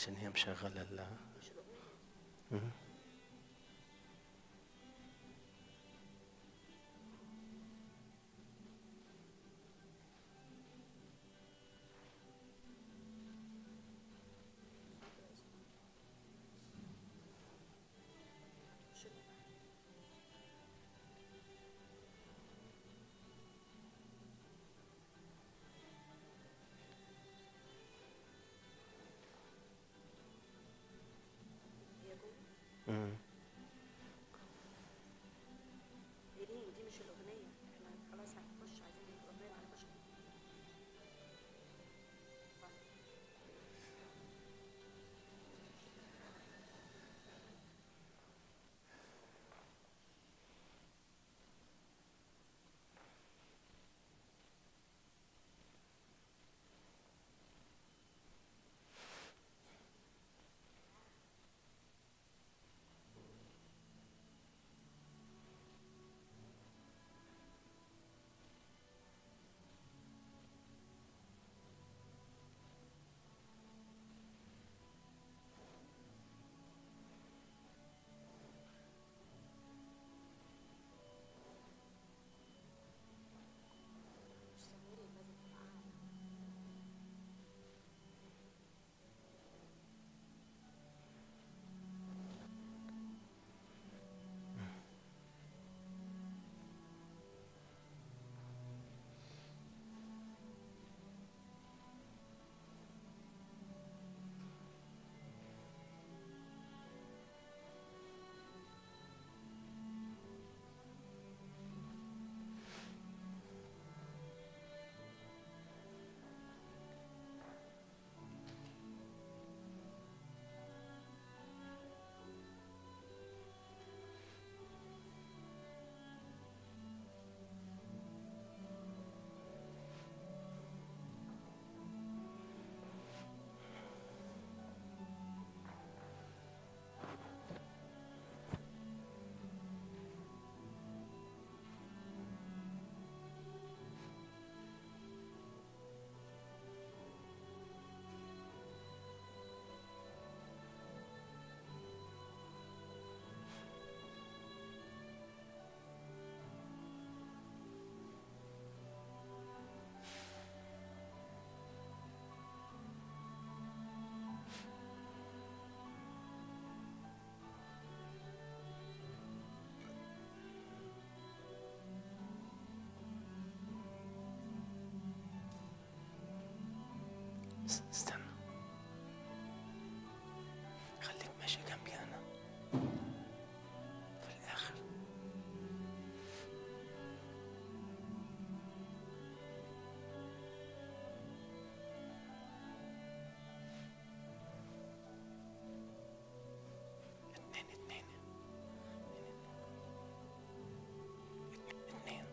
عشان هي مشغلة مم. مم. دي مش الأغنية، احنا خلاص هنخش، عايزين الأغنية هنخش. استنى، خليك ماشي جنبي أنا في الآخر. اتنين اتنين اتنين.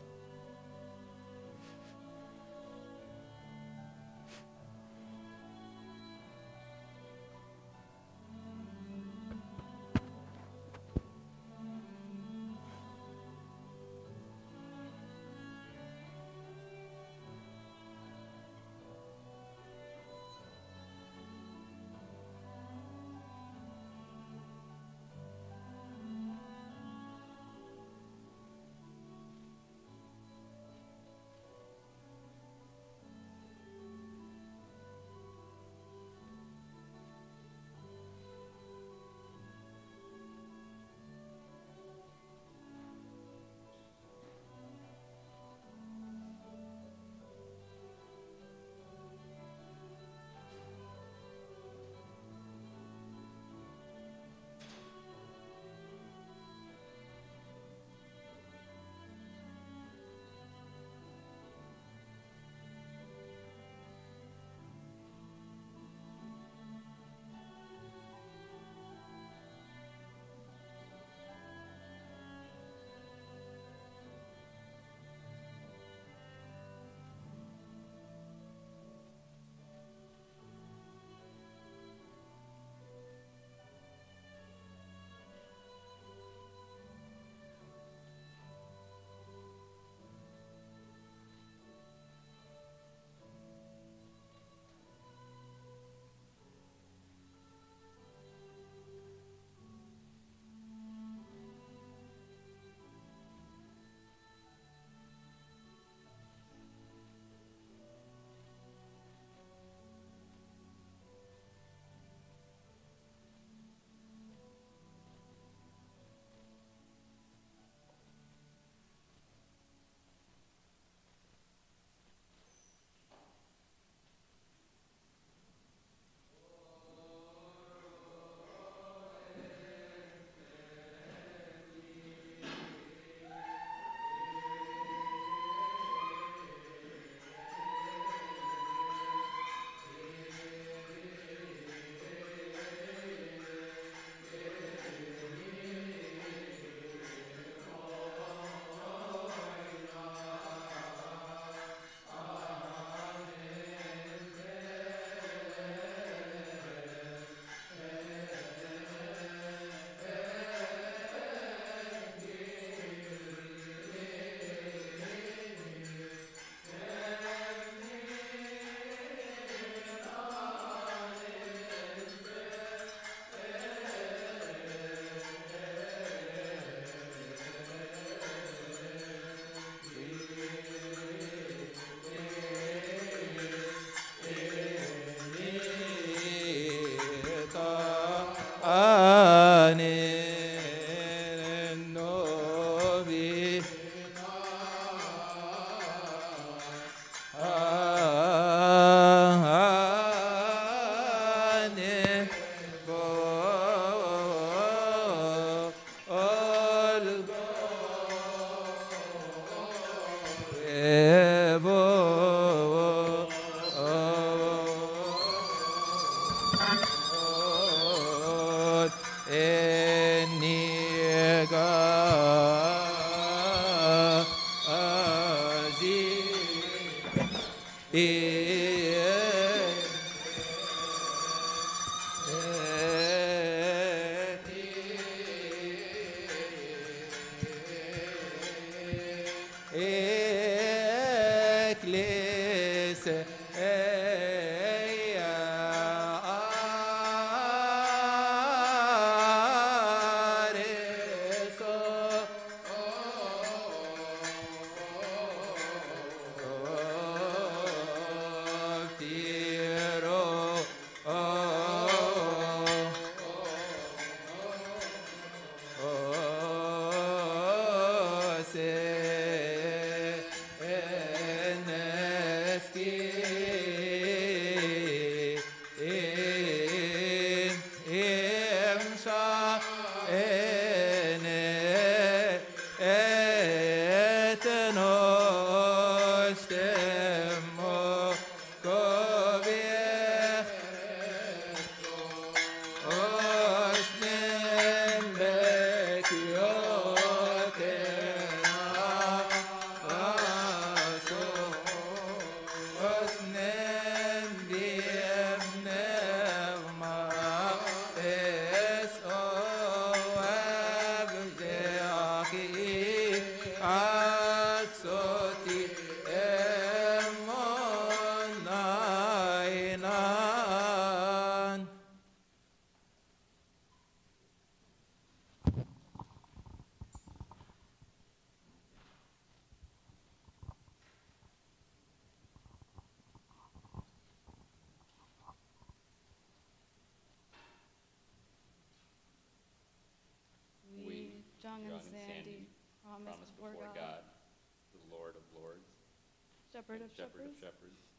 John and Sandy, promise before God, the Lord of Lords, Shepherd of Shepherd of shepherds, Shepherds,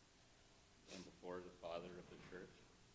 and before the Father of the Church,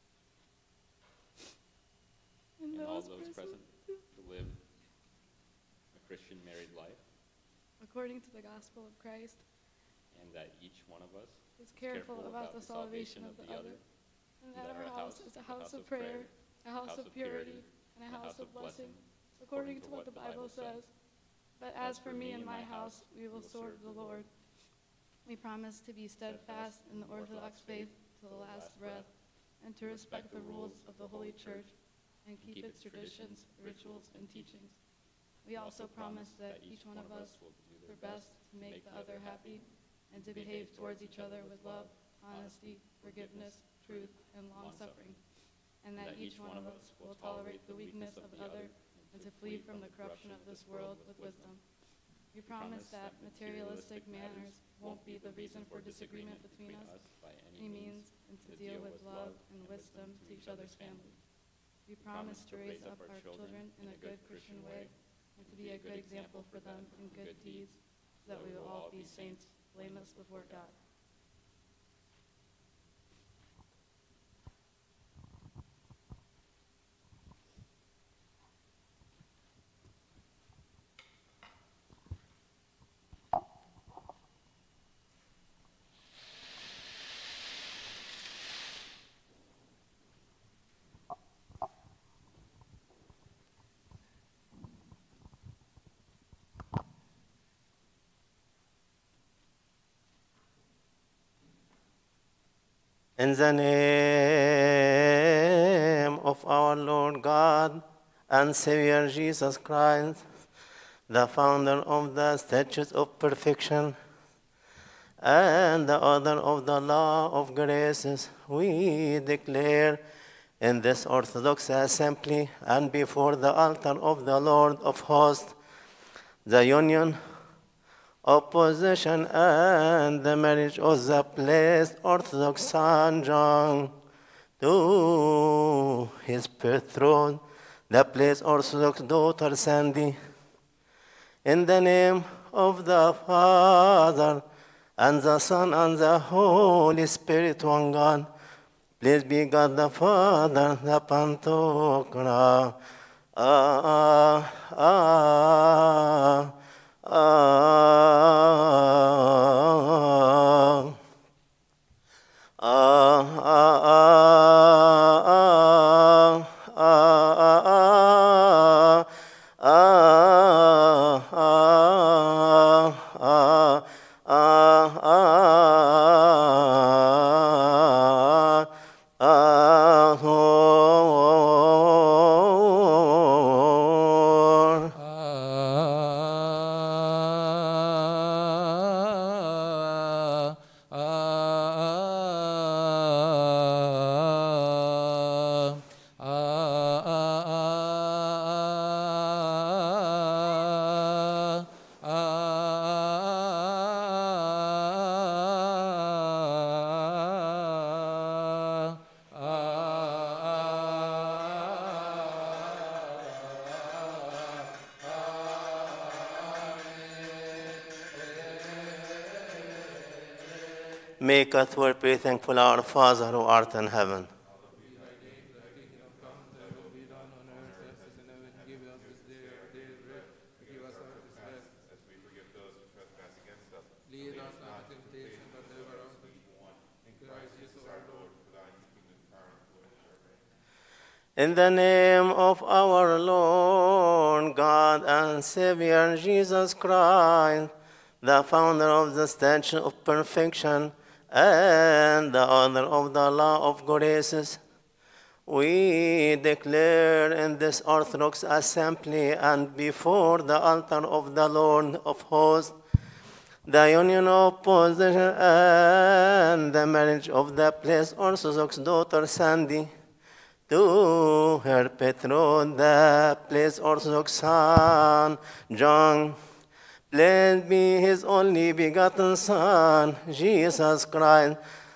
and and all those those present, present to live a Christian married life, according to the gospel of Christ, and that each one of us is careful about the salvation of the other, and that our house is a house of prayer, a house of purity, and a house of blessing, according to what the Bible says. But as for me and my house, we will serve the Lord. We promise to be steadfast in the Orthodox faith to the last breath, and to respect the rules of the Holy Church, and keep its traditions, rituals, and teachings. We also promise that each one of us will do their best to make the other happy, and to behave towards each other with love, honesty, forgiveness, truth, and long-suffering, and that each one of us will tolerate the weakness of the other, and to flee from the corruption of this world with wisdom. We promise that materialistic manners won't be the reason for disagreement between us by any means, and to deal with love and wisdom to each other's family. We promise to raise up our children in a good Christian way, and to be a good example for them in good deeds, so that we will all be saints, blameless before God. In the name of our Lord God and Savior Jesus Christ, the founder of the statutes of perfection and the author of the law of graces, we declare in this Orthodox assembly and before the altar of the Lord of hosts the union, opposition, and the marriage of the blessed Orthodox son John to his betrothed, the blessed Orthodox daughter Sandy. In the name of the Father, and the Son, and the Holy Spirit, one God, please be God the Father, the Pantocra. Make us very thankful, our Father who art in heaven. In the name of our Lord, God and Savior Jesus Christ, the founder of the statue of perfection and the author of the law of graces, we declare in this Orthodox assembly and before the altar of the Lord of hosts, the union of possession and the marriage of the Blessed Orthodox daughter Sandy to her patron, the Blessed Orthodox son John. Blessed be his only begotten Son, Jesus Christ,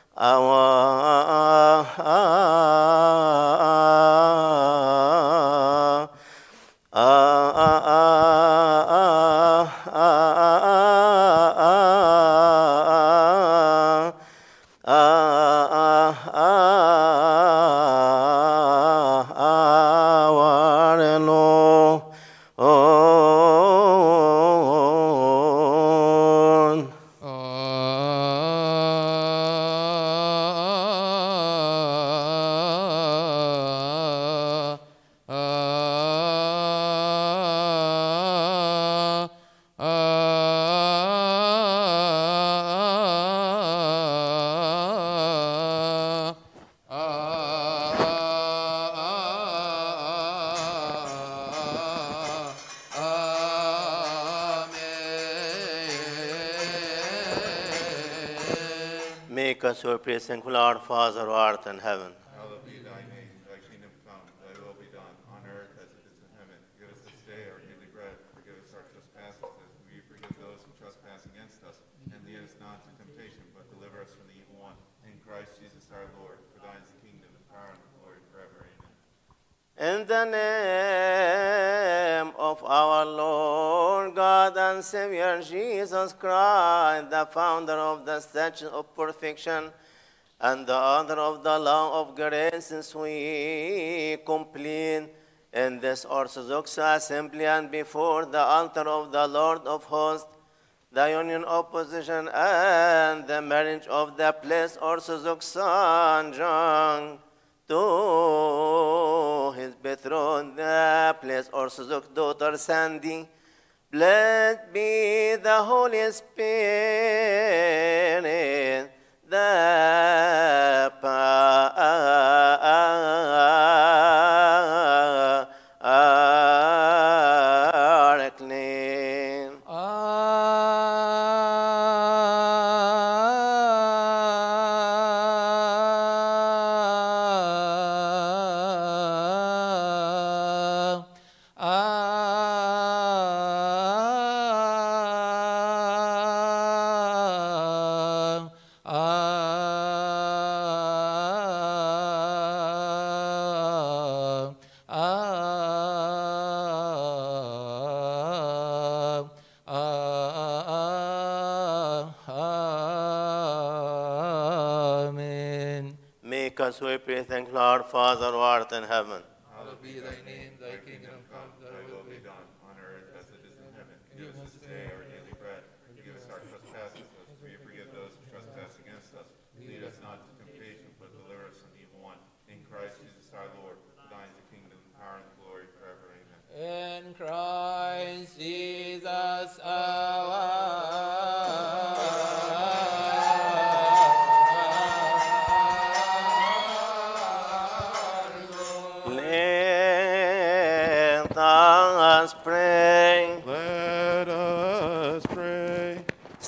our Lord. Make us your praise, thankful, our Father who art in heaven. Hallowed be thy name, thy kingdom come, thy will be done, on earth as it is in heaven. Give us this day our daily bread, forgive us our trespasses, as we forgive those who trespass against us. And lead us not into temptation, but deliver us from the evil one. In Christ Jesus our Lord, for thine is the kingdom, the power, and the glory forever. Amen. In the name of our Lord, God and Savior Jesus Christ, the founder of the statue of perfection and the author of the law of graces, we complete in this Orthodox assembly and before the altar of the Lord of hosts, the union of possession and the marriage of the Blessed Orthodox son John to his betrothed, the Blessed Orthodox daughter Sandy. Blessed be the Holy Spirit, the Paraclete. Amen. Make us, we pray, thank Lord, Father who art in heaven. Hallowed be thy name, thy kingdom come, Thy will be done, on earth as it is in heaven. Give us this day our daily bread. Forgive us our trespasses, as we forgive those who trespass against us. Lead us not into temptation, but deliver us from the evil one. In Christ Jesus our Lord, for thine is the kingdom, the power, and the glory forever. Amen. in Christ Jesus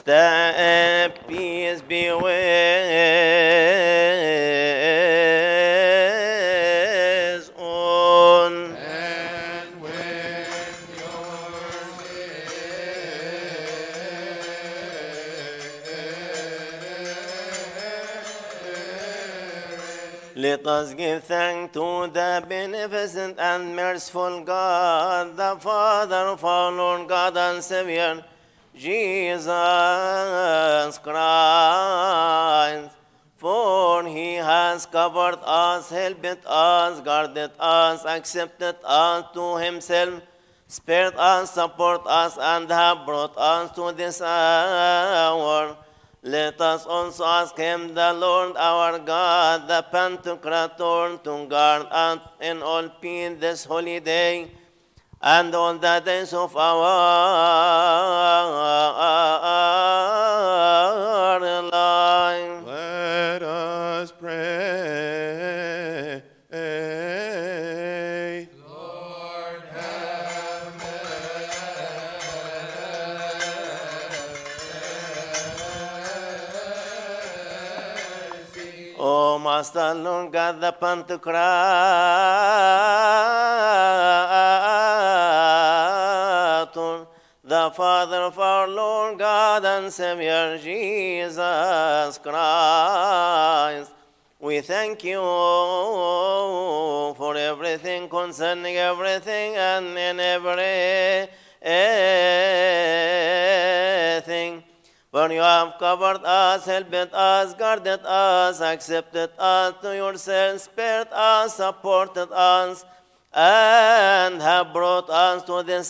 Peace be with on. And with Let us give thanks to the beneficent and merciful God, the Father of our Lord God and Savior, Jesus Christ. For he has covered us, helped us, guarded us, accepted us to himself, spared us, supported us, and have brought us to this hour. Let us also ask him, the Lord our God, the Pantocrator, to guard us in all peace this holy day and all the days of our life. Let us pray. Lord, have mercy. O Master, Lord God, the Pantocrator, the Father of our Lord God and Savior Jesus Christ, we thank you for everything concerning everything and in everything. For you have covered us, helped us, guarded us, accepted us to yourself, spared us, supported us, and have brought us to this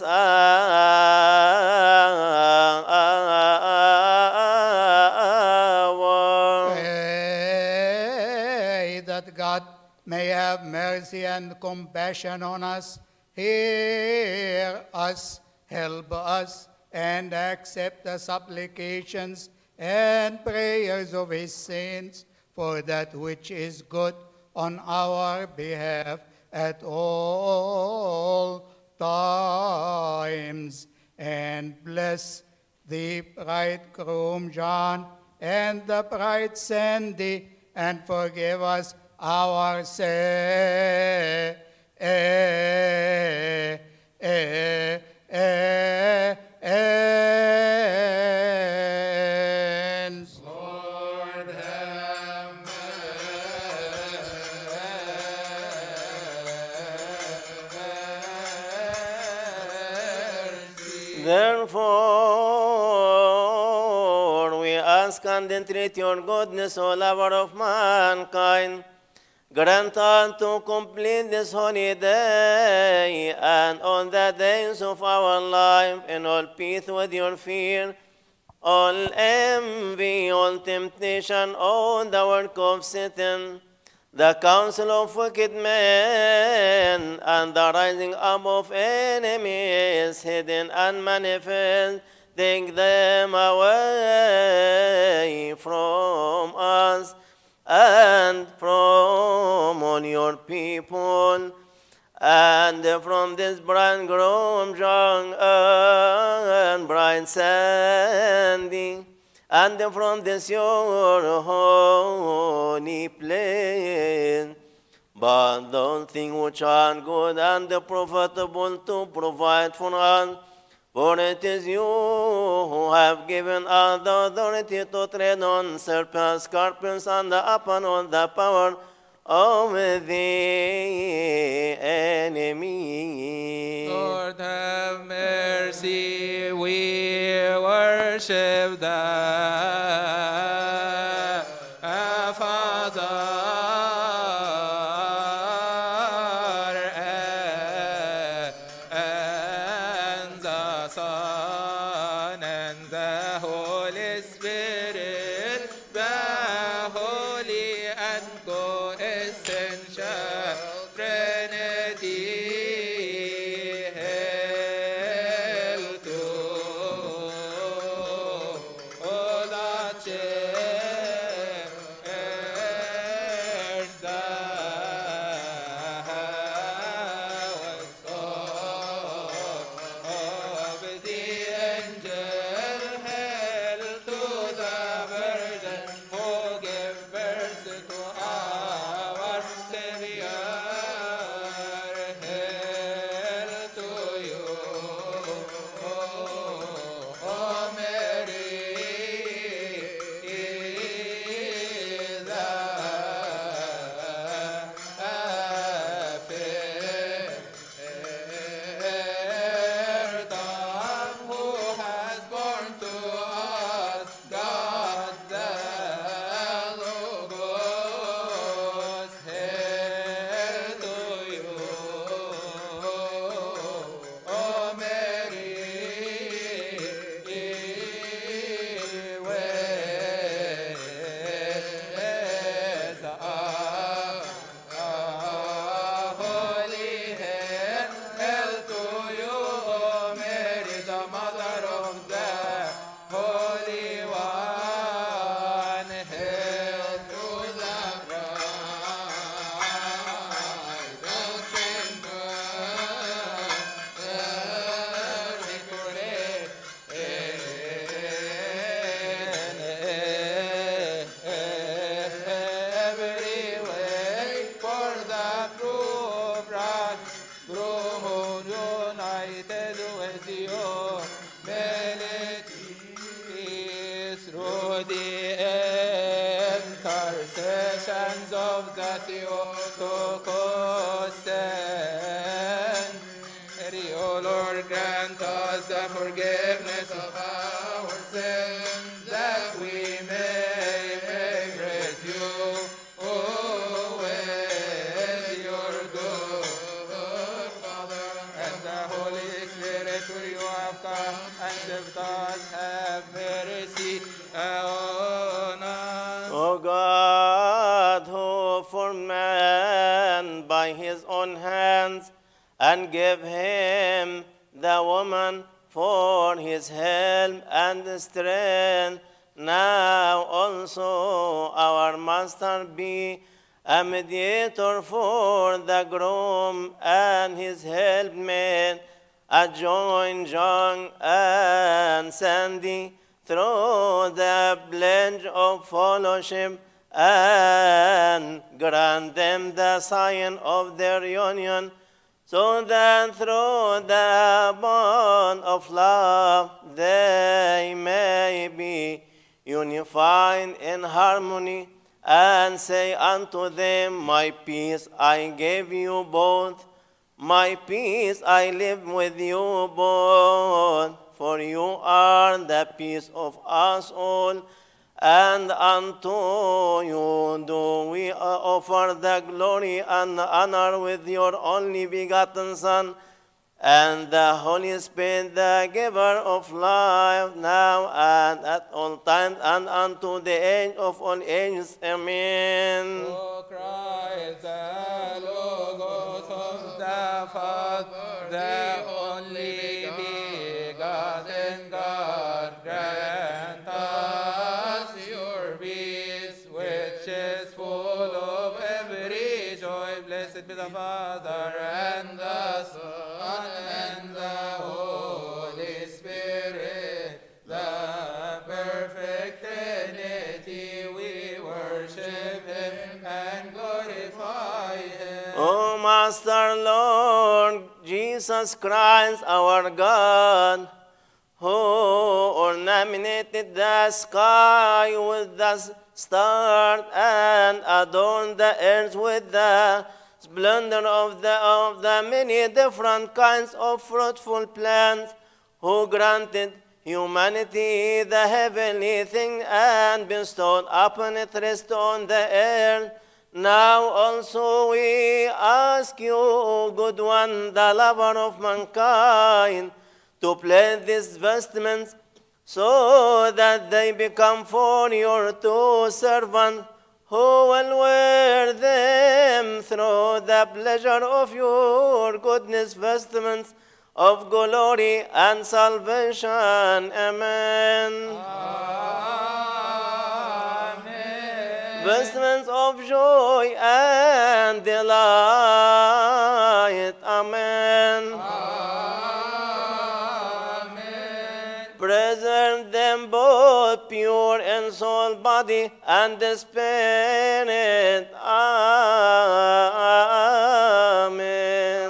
hour. Pray that God may have mercy and compassion on us, hear us, help us, and accept the supplications and prayers of his saints for that which is good on our behalf at all times. And bless the bridegroom John and the bride Sandy, and forgive us our sins. Lord, have mercy. Therefore, we ask and entreat your goodness, O lover of mankind, grant unto complete this holy day and on the days of our life in all peace with your fear, all envy, all temptation, all the work of Satan, the counsel of wicked men, and the rising up of enemies, hidden and manifest, take them away from us and from all your people, and from this bridegroom John and bride Sandy, and from this your holy place. But those things which are good and profitable to provide for us, for it is you who have given us the authority to tread on serpents, scorpions, and upon all the power of the enemy. Lord, have mercy. We worship the Father and the Son and the Holy Spirit, the Holy and co-essential Trinity. Hail to all the church the house of the of the Theotokos sent. O Lord, grant us the forgiveness of our sins, that we may praise you with your good Father and the Holy Spirit, for you have come and saved us. Have mercy on us. O God, who formed man by his own hands and gave him the woman for his help and strength, now also our Master be a mediator for the groom and his helpmate, adjoin John and Sandy through the pledge of fellowship, and grant them the sign of their union, so that through the bond of love they may be unified in harmony, and say unto them, my peace I give you both, my peace I live with you both, for you are the peace of us all, and unto you do we offer the glory and honor with your only begotten Son, and the Holy Spirit, the giver of life, now and at all times, and unto the age of all ages. Amen. O Christ, the Logos of the Father, the only begotten God, grant us your peace, which is full of every joy. Blessed be the Father, and the Son, and the Holy Spirit, the perfect Trinity. We worship him and glorify him. O Master, Lord Jesus Christ, our God, who ornamented the sky with the stars and adorned the earth with the splendor of the many different kinds of fruitful plants, who granted humanity the heavenly thing and bestowed upon it rest on the earth. Now also we ask you, O good one, the lover of mankind, to place these vestments so that they become for your two servants, who will wear them through the pleasure of your goodness, vestments of glory and salvation. Amen. Amen. Vestments of joy and delight. Amen. Amen. Preserve them both pure in soul, body, and the spirit. Amen.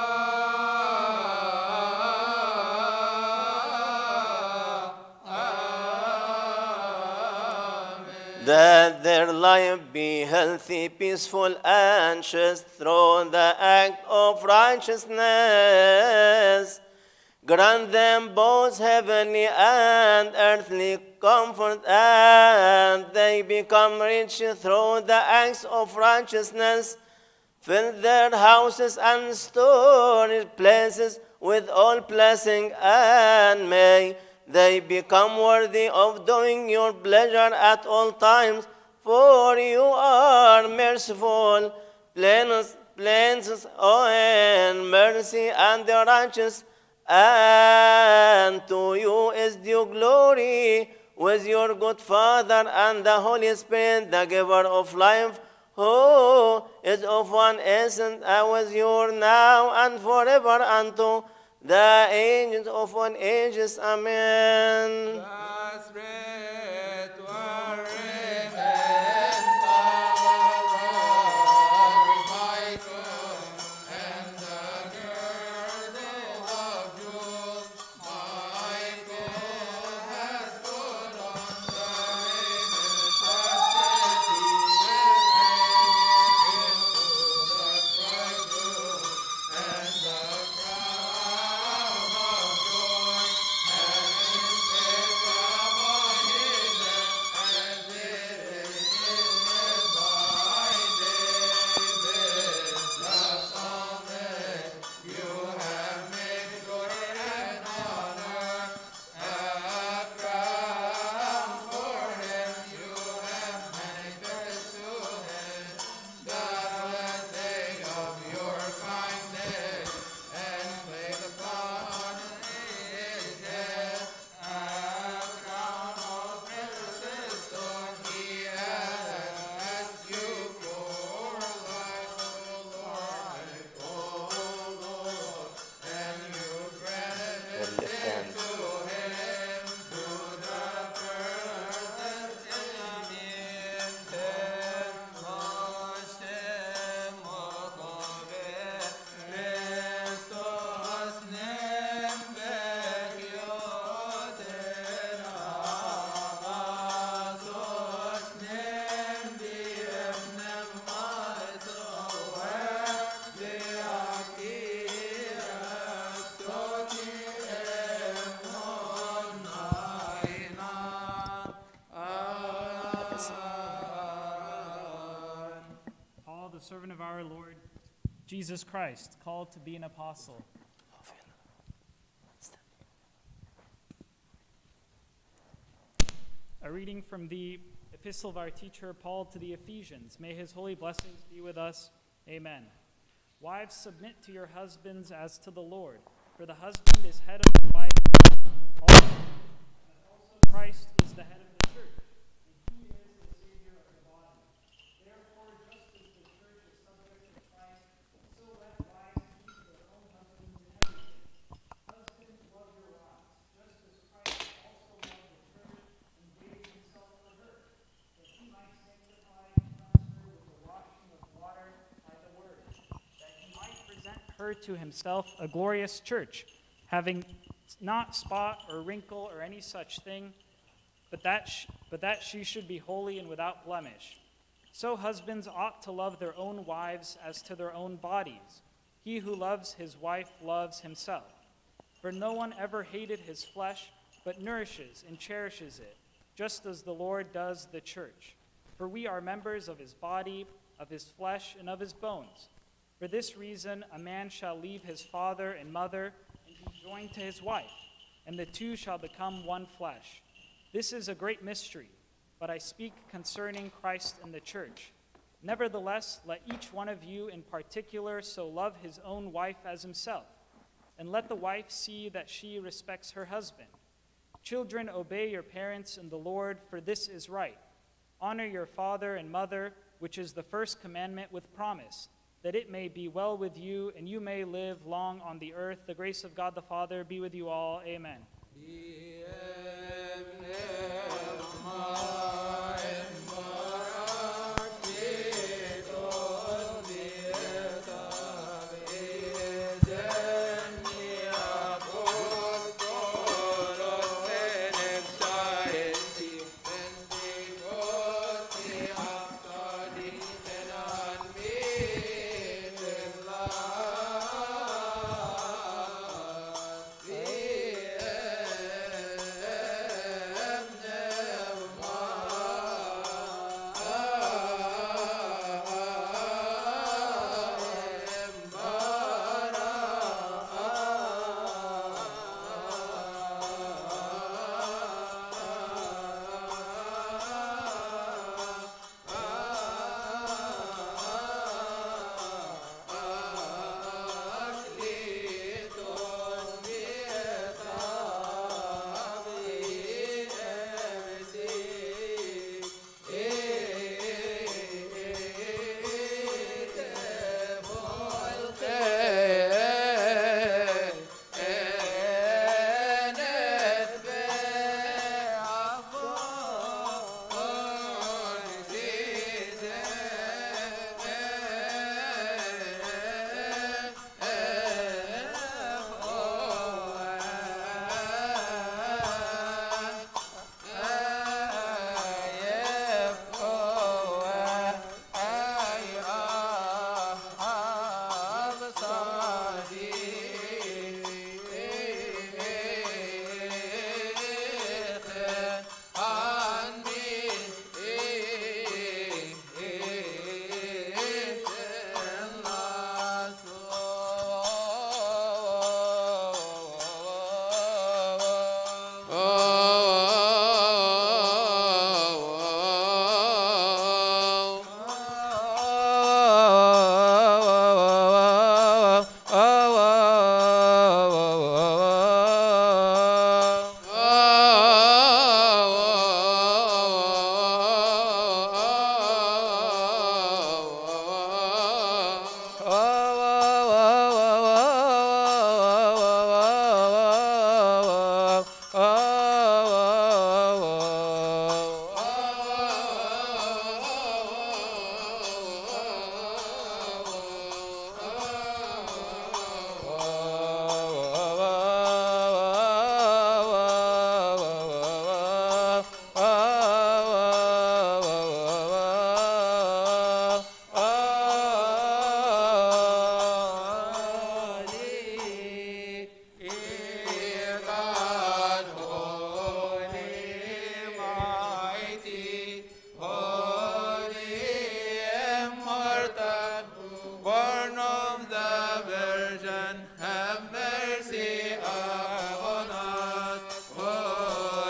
That their life be healthy, peaceful, and just through the act of righteousness. Grant them both heavenly and earthly comfort, and they become rich through the acts of righteousness. Fill their houses and storage places with all blessing, and may they become worthy of doing your pleasure at all times, for you are merciful, plenteous in mercy and righteous, and to you is due glory with your good Father and the Holy Spirit, the giver of life, who is of one essence, and with you now and forever unto the ages of all ages. Amen. The Spirit will remain Michael, and the girdle of truth. Michael has put on the raiment of chastity, prophecy. Paul, the servant of our Lord Jesus Christ, called to be an apostle. A reading from the epistle of our teacher Paul to the Ephesians. May his holy blessings be with us. Amen. Wives, submit to your husbands as to the Lord, for the husband is head of the wife, also Christ is the head of the church, and he is the Savior of the body. Therefore, just as the church is subject to Christ, so let wives keep their own husbands in everything. Husbands, love your wives, just as Christ also loved the church and gave himself for her, that he might sanctify and cleanse her with the washing of water by the word, that he might present her to himself a glorious church, having not spot or wrinkle or any such thing, but that she should be holy and without blemish. So husbands ought to love their own wives as to their own bodies. He who loves his wife loves himself. For no one ever hated his flesh, but nourishes and cherishes it, just as the Lord does the church. For we are members of his body, of his flesh, and of his bones. For this reason a man shall leave his father and mother and be joined to his wife, and the two shall become one flesh. This is a great mystery, but I speak concerning Christ and the church. Nevertheless, let each one of you in particular so love his own wife as himself, and let the wife see that she respects her husband. Children, obey your parents in the Lord, for this is right. Honor your father and mother, which is the first commandment with promise, that it may be well with you and you may live long on the earth. The grace of God the Father be with you all. Amen.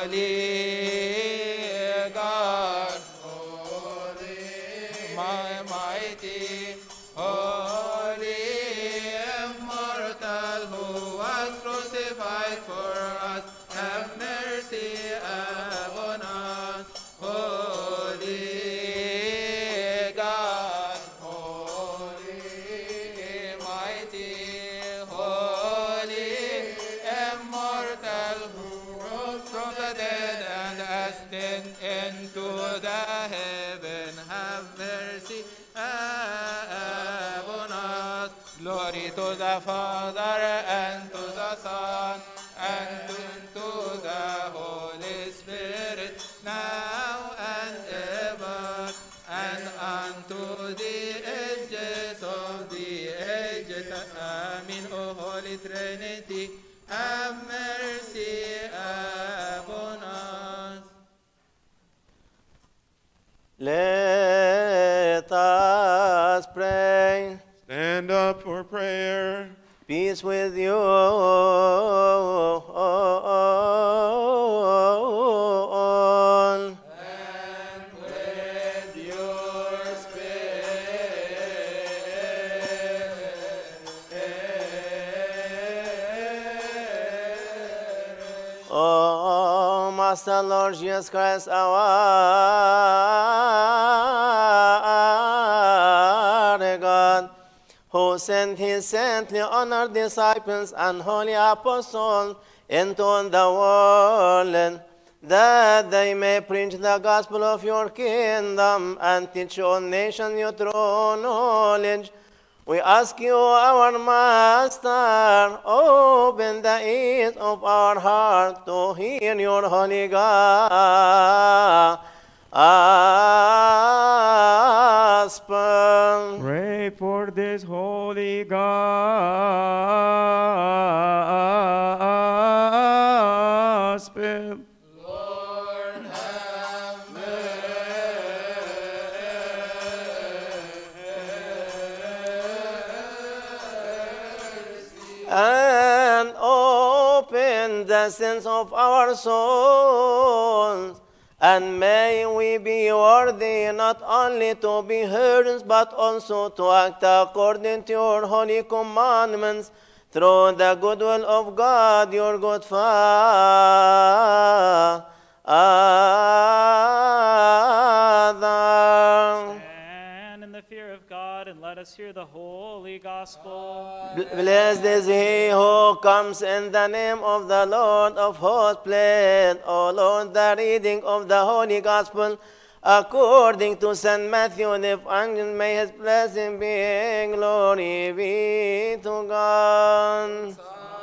God, my mighty, holy, immortal, who was crucified for us, have mercy upon us. Holy God, holy, mighty, holy, immortal, who rose from the dead and ascended into the heaven, have mercy upon us. Glory to the Father, and to the Son, and to the Holy Spirit, now and ever, and unto the ages of the ages. Amen. O Holy Trinity, have mercy upon us. Let us pray. Stand up for prayer. Peace with you all. And with your spirit. O Master Lord Jesus Christ, our God, who sent his saintly honored disciples and holy apostles into the world, that they may preach the gospel of your kingdom and teach all nations your true knowledge. We ask you, our Master, open the ears of our heart to hear your holy gospel. Pray for this holy gospel. Lord, have mercy. And open the sense of our souls, and may we be worthy not only to be heard, but also to act according to your holy commandments, through the goodwill of God, your good Father. Stand in the fear of God and let us hear the holy gospel. Blessed is he who comes in the name of the Lord of hosts. Bless, O Lord, the reading of the holy gospel according to St. Matthew the Evangelist. May his blessing be. Glory be to God.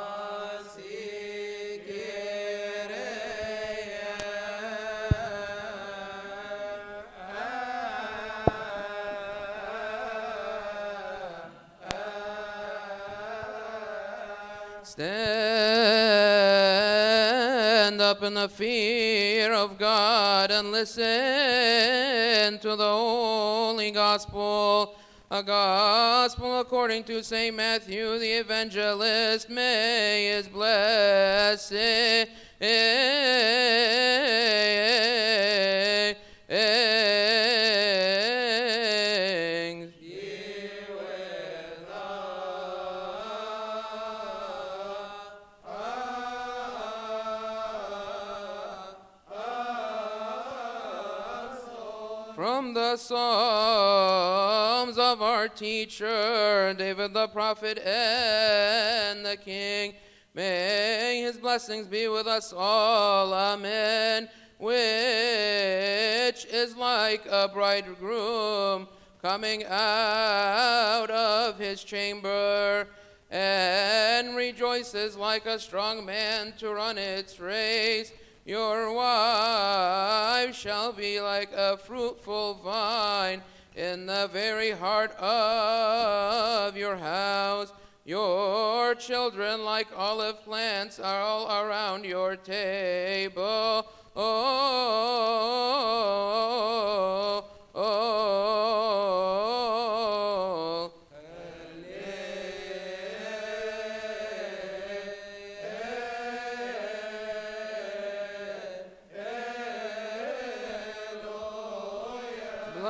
Stand up in the fear of God and listen to the holy gospel. A gospel according to St. Matthew the Evangelist. May his blessing from the Psalms of our teacher, David the prophet and the king. May his blessings be with us all. Amen. Which is like a bridegroom coming out of his chamber, and rejoices like a strong man to run its race. Your wife shall be like a fruitful vine in the very heart of your house. Your children like olive plants are all around your table.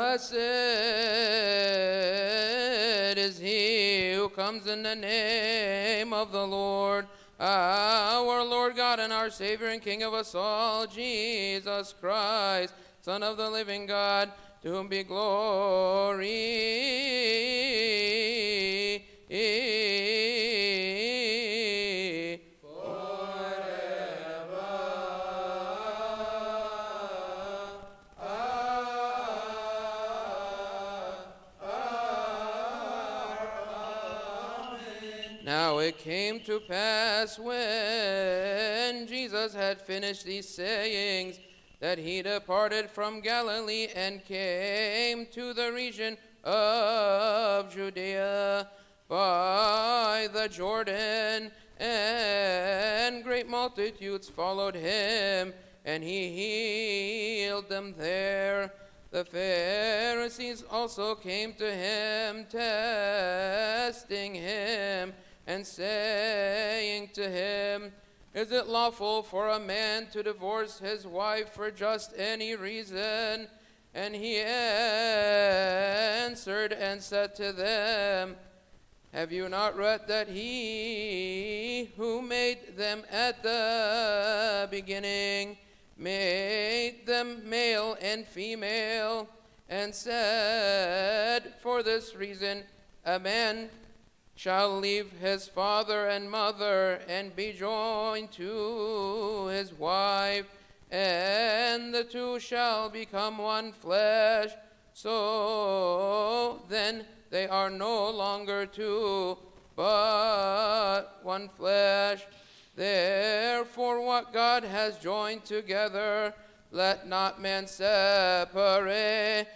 Blessed is he who comes in the name of the Lord, our Lord God and our Savior and King of us all, Jesus Christ, Son of the living God, to whom be glory Now it came to pass when Jesus had finished these sayings that he departed from Galilee and came to the region of Judea by the Jordan, and great multitudes followed him, and he healed them there. The Pharisees also came to him, testing him, and saying to him, Is it lawful for a man to divorce his wife for just any reason? And he answered and said to them, Have you not read that he who made them at the beginning made them male and female, and said, For this reason a man shall leave his father and mother and be joined to his wife, and the two shall become one flesh. So then they are no longer two, but one flesh. Therefore what God has joined together, let not man separate.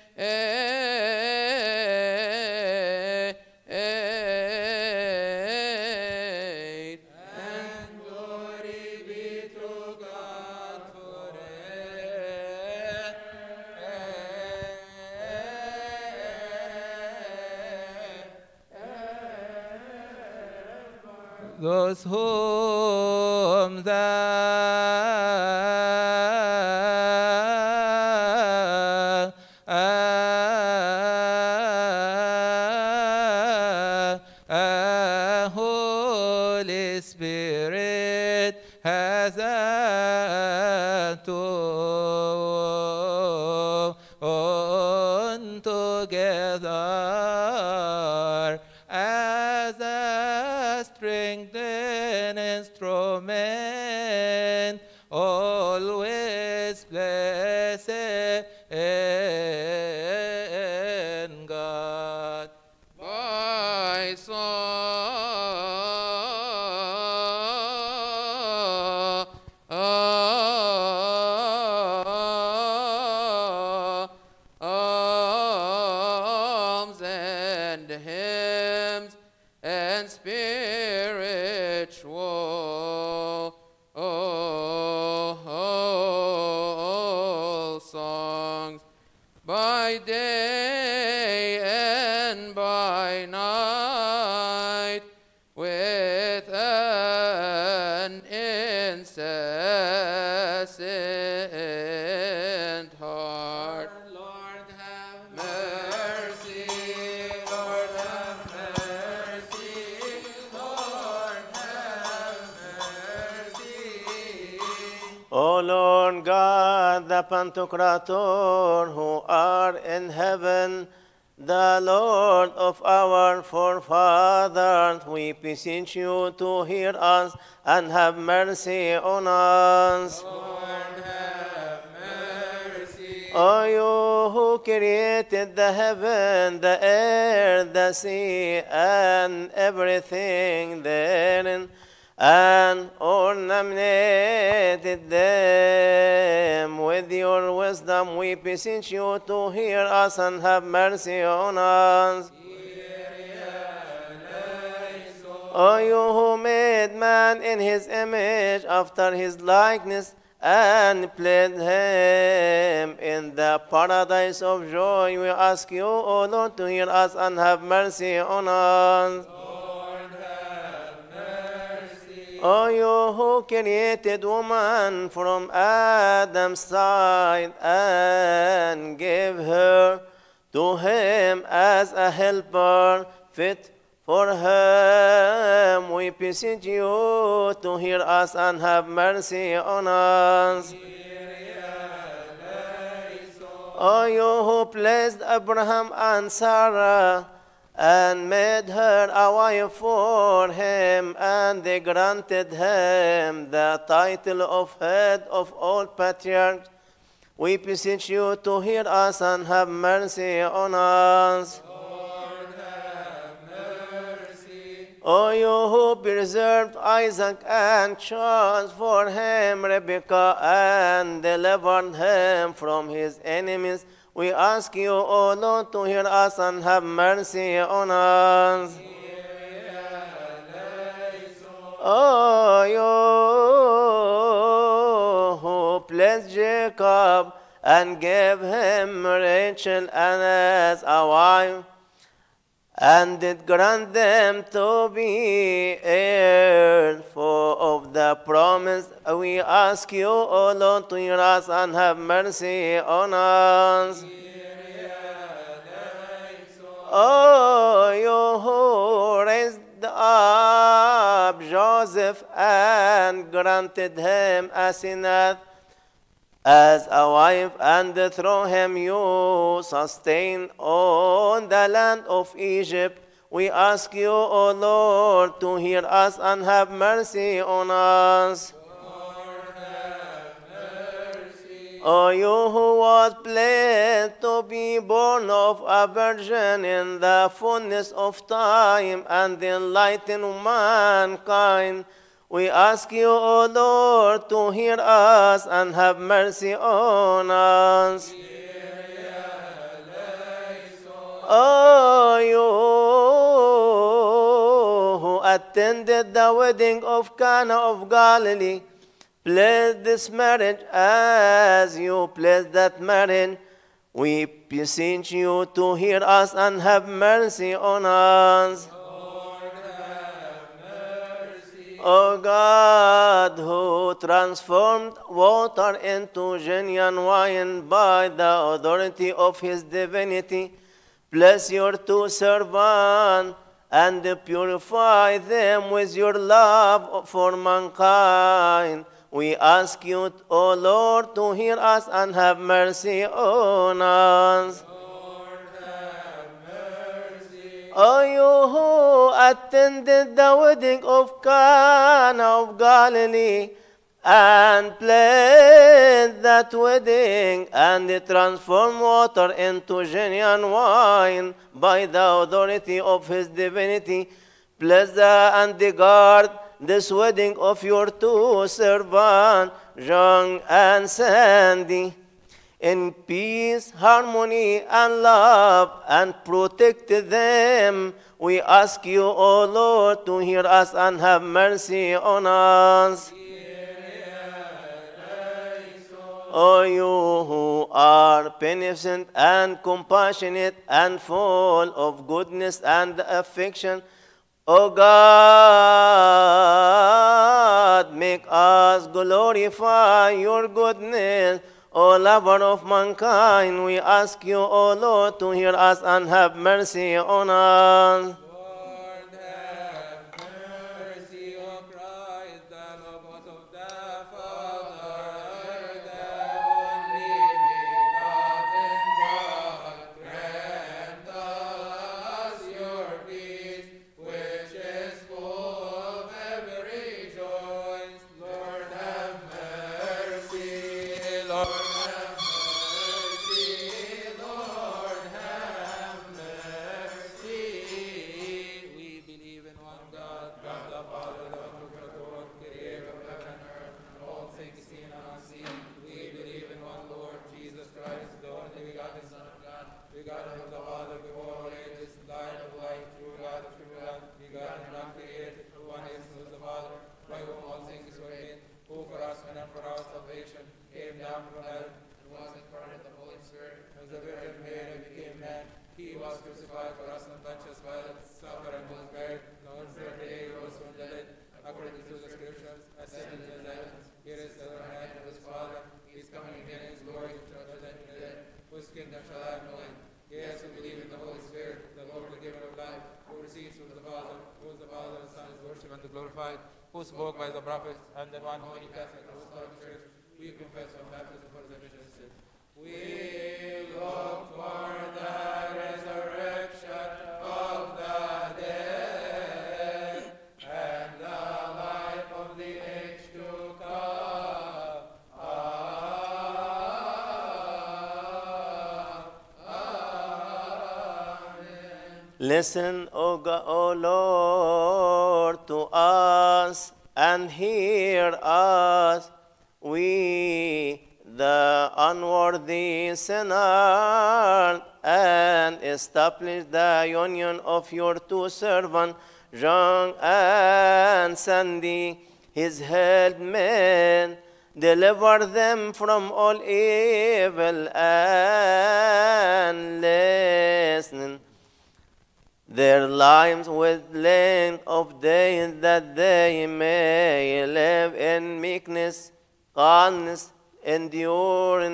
Those whom the Holy Spirit has joined together as a strengthened instrument, always blessed in God. By psalms and hymns and spiritual songs, by day and by night, with an incessant heart. Lord, have mercy. Lord, have mercy. Lord, have mercy. O Lord God, the Pantocrator, who art in heaven, the Lord of our forefathers, we beseech you to hear us and have mercy on us. Lord, have mercy. O you who created the heaven, the air, the sea, and everything therein, and ornamented them with your wisdom, we beseech you to hear us and have mercy on us. O you who made man in his image after his likeness, and placed him in the paradise of joy, we ask you, O Lord, to hear us and have mercy on us. O you who created woman from Adam's side and gave her to him as a helper fit for him. We beseech you to hear us and have mercy on us. O you who blessed Abraham and Sarah and made her a wife for him, and they granted him the title of head of all patriarchs, we beseech you to hear us and have mercy on us. Lord, have mercy. O you who preserved Isaac and chose for him Rebekah and delivered him from his enemies, we ask you, O Lord, to hear us and have mercy on us. O you who blessed Jacob and gave him Rachel as a wife, and did grant them to be heirs of the promise, we ask you, O Lord, to hear us and have mercy on us. O you who raised up Joseph and granted him Asenath as a wife, and through him you sustain on the land of Egypt, we ask you, O Lord, to hear us and have mercy on us. Lord, have mercy. O you who was blessed to be born of a virgin in the fullness of time and enlighten mankind, we ask you, O Lord, to hear us and have mercy on us. O you who attended the wedding of Cana of Galilee, bless this marriage as you bless that marriage. We beseech you to hear us and have mercy on us. O God, who transformed water into genuine wine by the authority of his divinity, bless your two servants and purify them with your love for mankind. We ask you, O Lord, to hear us and have mercy on us. O you who attended the wedding of Cana of Galilee and blessed that wedding and transformed water into genuine wine by the authority of his divinity, bless and guard this wedding of your two servants, John and Sandy, in peace, harmony, and love, and protect them. We ask you, O Lord, to hear us and have mercy on us. O you who are beneficent and compassionate and full of goodness and affection, O God, make us glorify your goodness. O lover of mankind, we ask you, O Lord, to hear us and have mercy on us. Lord, have mercy. O Christ, the logos of the Father, the only begotten God, grant us your peace, which is full of every joy. Lord, have mercy. Lord, have mercy. Lord, have mercy. We believe in one God, God the Father, the Lord, creator of heaven and earth, and all things seen and unseen. We believe in one Lord, Jesus Christ, the only begotten Son of God, begotten of the Father before all ages, light of light, true God, begotten and uncreated, one essence with the Father, by whom all things were made, who for us and for our salvation came down from heaven who spoke by the prophets, and the one holy Catholic Apostolic Church, we confess our baptism for the remission of sins. We look for the resurrection of the dead and the life of the age to come. Listen, O God, O Lord, to us and hear us. We, the unworthy sinner, and establish the union of your two servants, John and Sandy, his helpmen. Deliver them from all evil and listen their lives with length of days, that they may live in meekness, calmness, endurance,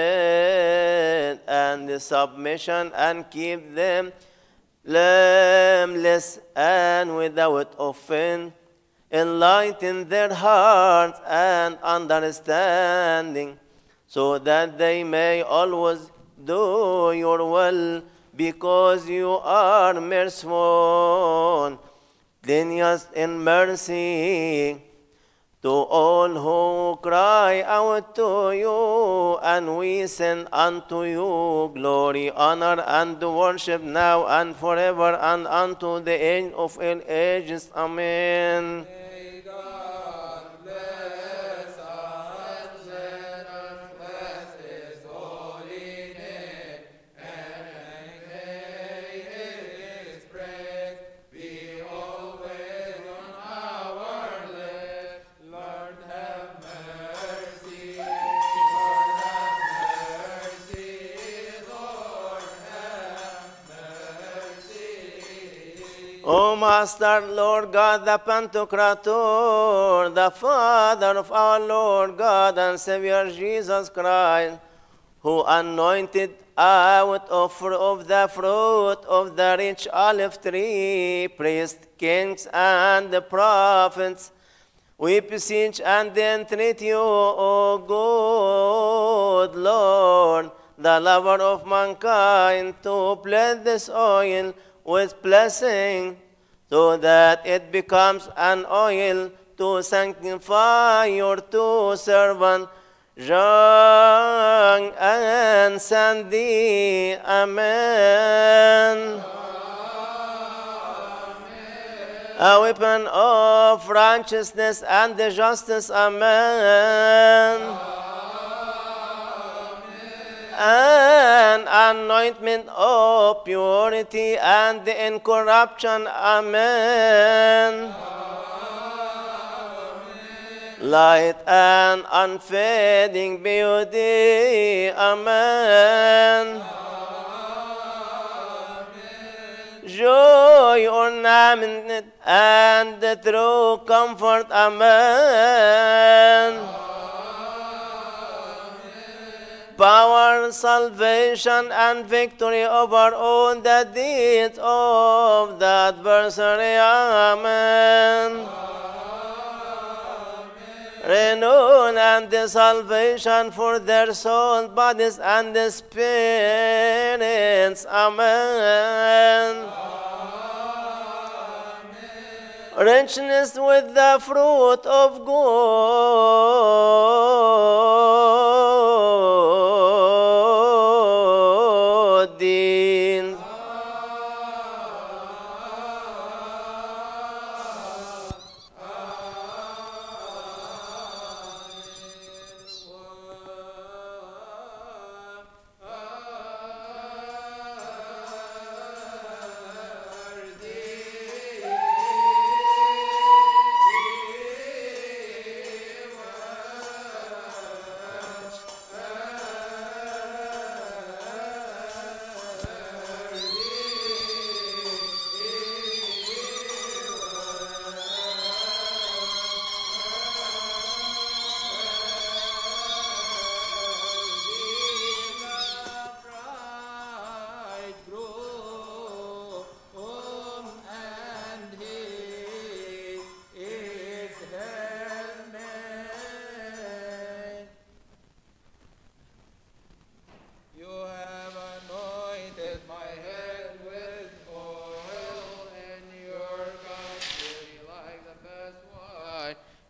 and submission, and keep them blameless and without offense. Enlighten their hearts and understanding, so that they may always do your will, because you are merciful, plenteous in mercy to all who cry out to you, and we send unto you glory, honor, and worship now and forever, and unto the end of all ages. Amen. May God bless us, let us bless his holy name, and may his praise be always on our lips. Lord have mercy, Lord have mercy, Lord have mercy. O Master, Lord God, the Pantocrator, the Father of our Lord God and Savior Jesus Christ, who anointed out of the fruit of the rich olive tree priests, kings, and the prophets, we beseech and entreat you, O good Lord, the lover of mankind, to bless this oil with blessing, so that it becomes an oil to sanctify your two servants, John and Sandy. Amen. A weapon of righteousness and justice. Amen. An anointment of purity and incorruption. Amen. Light and unfading beauty. Amen. Joy, ornament, and true comfort. Amen. Power, salvation, and victory over all the deeds of the adversary. Amen. Renown and the salvation for their souls, bodies, and the spirits. Amen. Richness with the fruit of good deeds.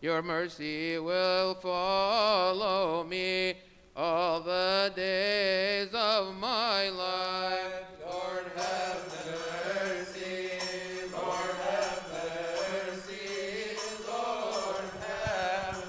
Your mercy will follow me all the days of my life. Lord, have mercy. Lord, have mercy. Lord, have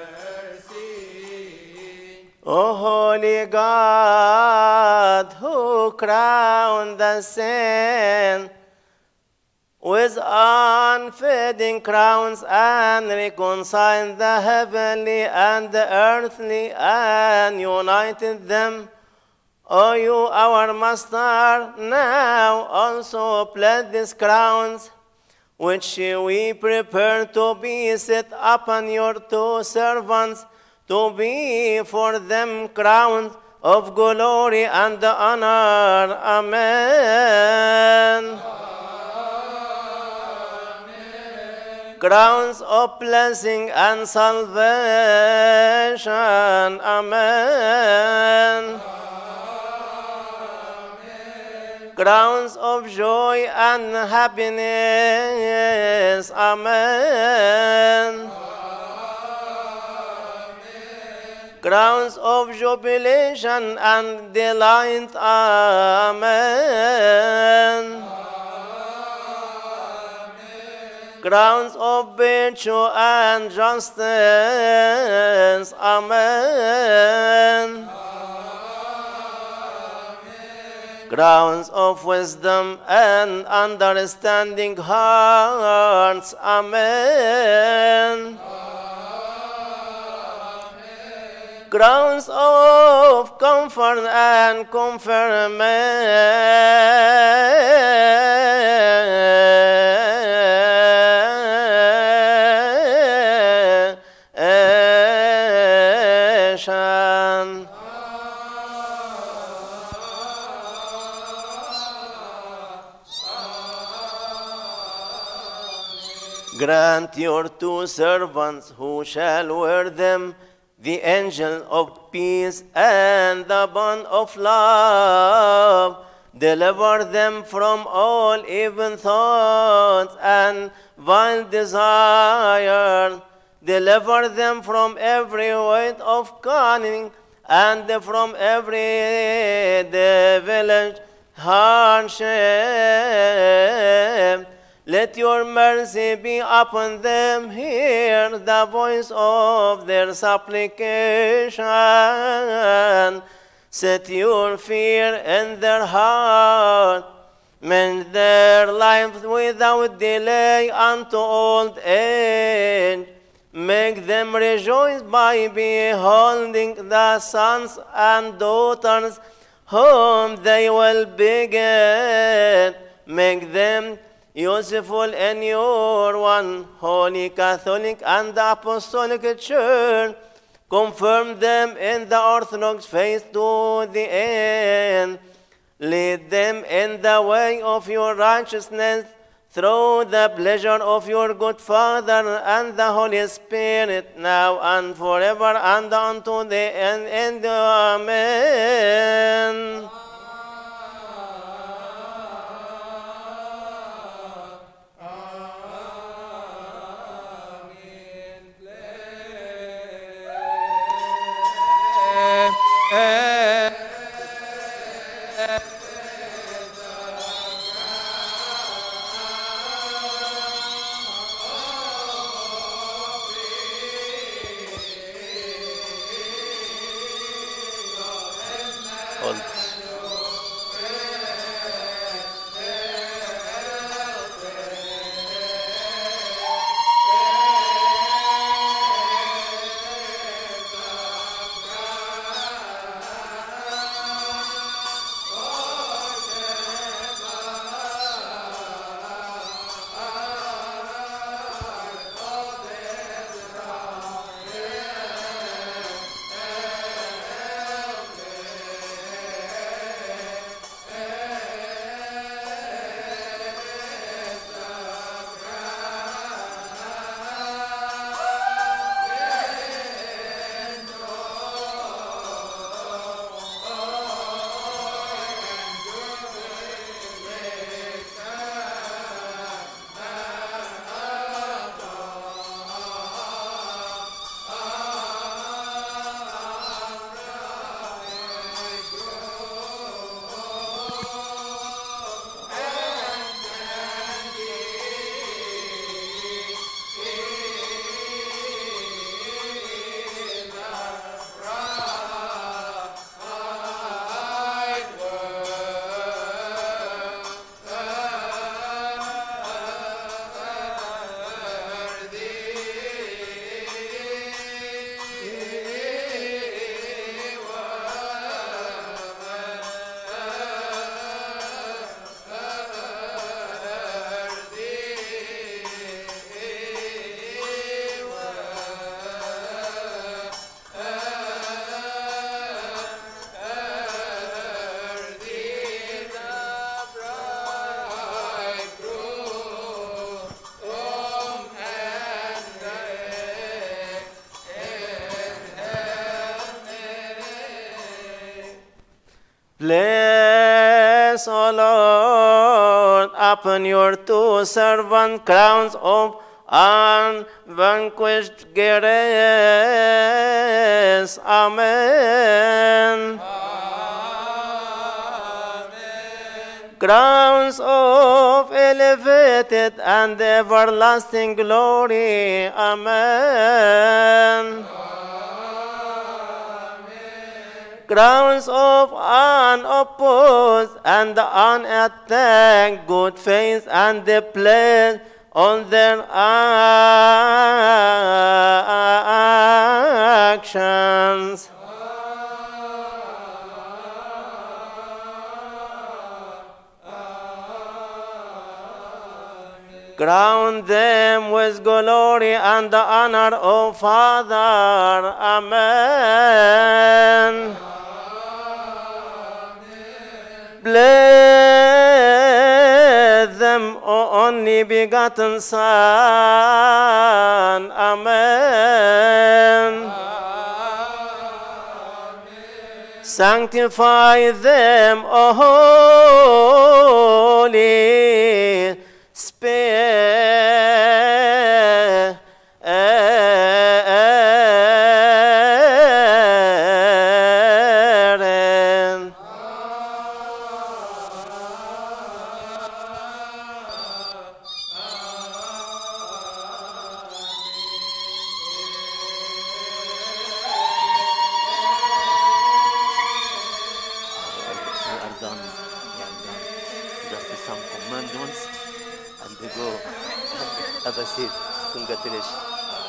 mercy. O holy God, who crowned the saint with unfading crowns and reconciled the heavenly and the earthly and united them, O you, our Master, now also pledge these crowns, which we prepare to be set upon your two servants, to be for them crowns of glory and honor. Amen. Crowns of blessing and salvation. Amen. Crowns of joy and happiness. Amen. Crowns of jubilation and delight. Amen. Crowns of virtue and justice. Amen. Crowns of wisdom and understanding hearts. Amen. Crowns of comfort and confirmation. Grant your two servants who shall wear them the angel of peace and the bond of love. Deliver them from all evil thoughts and vile desires. Deliver them from every weight of cunning and from every devilish hardship. Let your mercy be upon them. Hear the voice of their supplication. Set your fear in their heart. Mend their lives without delay unto old age. Make them rejoice by beholding the sons and daughters whom they will beget. Make them useful in your one holy Catholic and Apostolic Church. Confirm them in the Orthodox faith to the end. Lead them in the way of your righteousness through the pleasure of your good Father and the Holy Spirit, now and forever and unto the end. Amen. Place, O Lord, upon your two servant crowns of unvanquished grace. Amen. Crowns of elevated and everlasting glory. Amen. Crowns of unopposed and unattacked good faith and the place on their actions. Crown them with glory and the honor, O Father. Amen. Bless them, O only begotten Son. Amen. Sanctify them, O Holy Spirit. Some commandments and they go have a seat. Congratulations.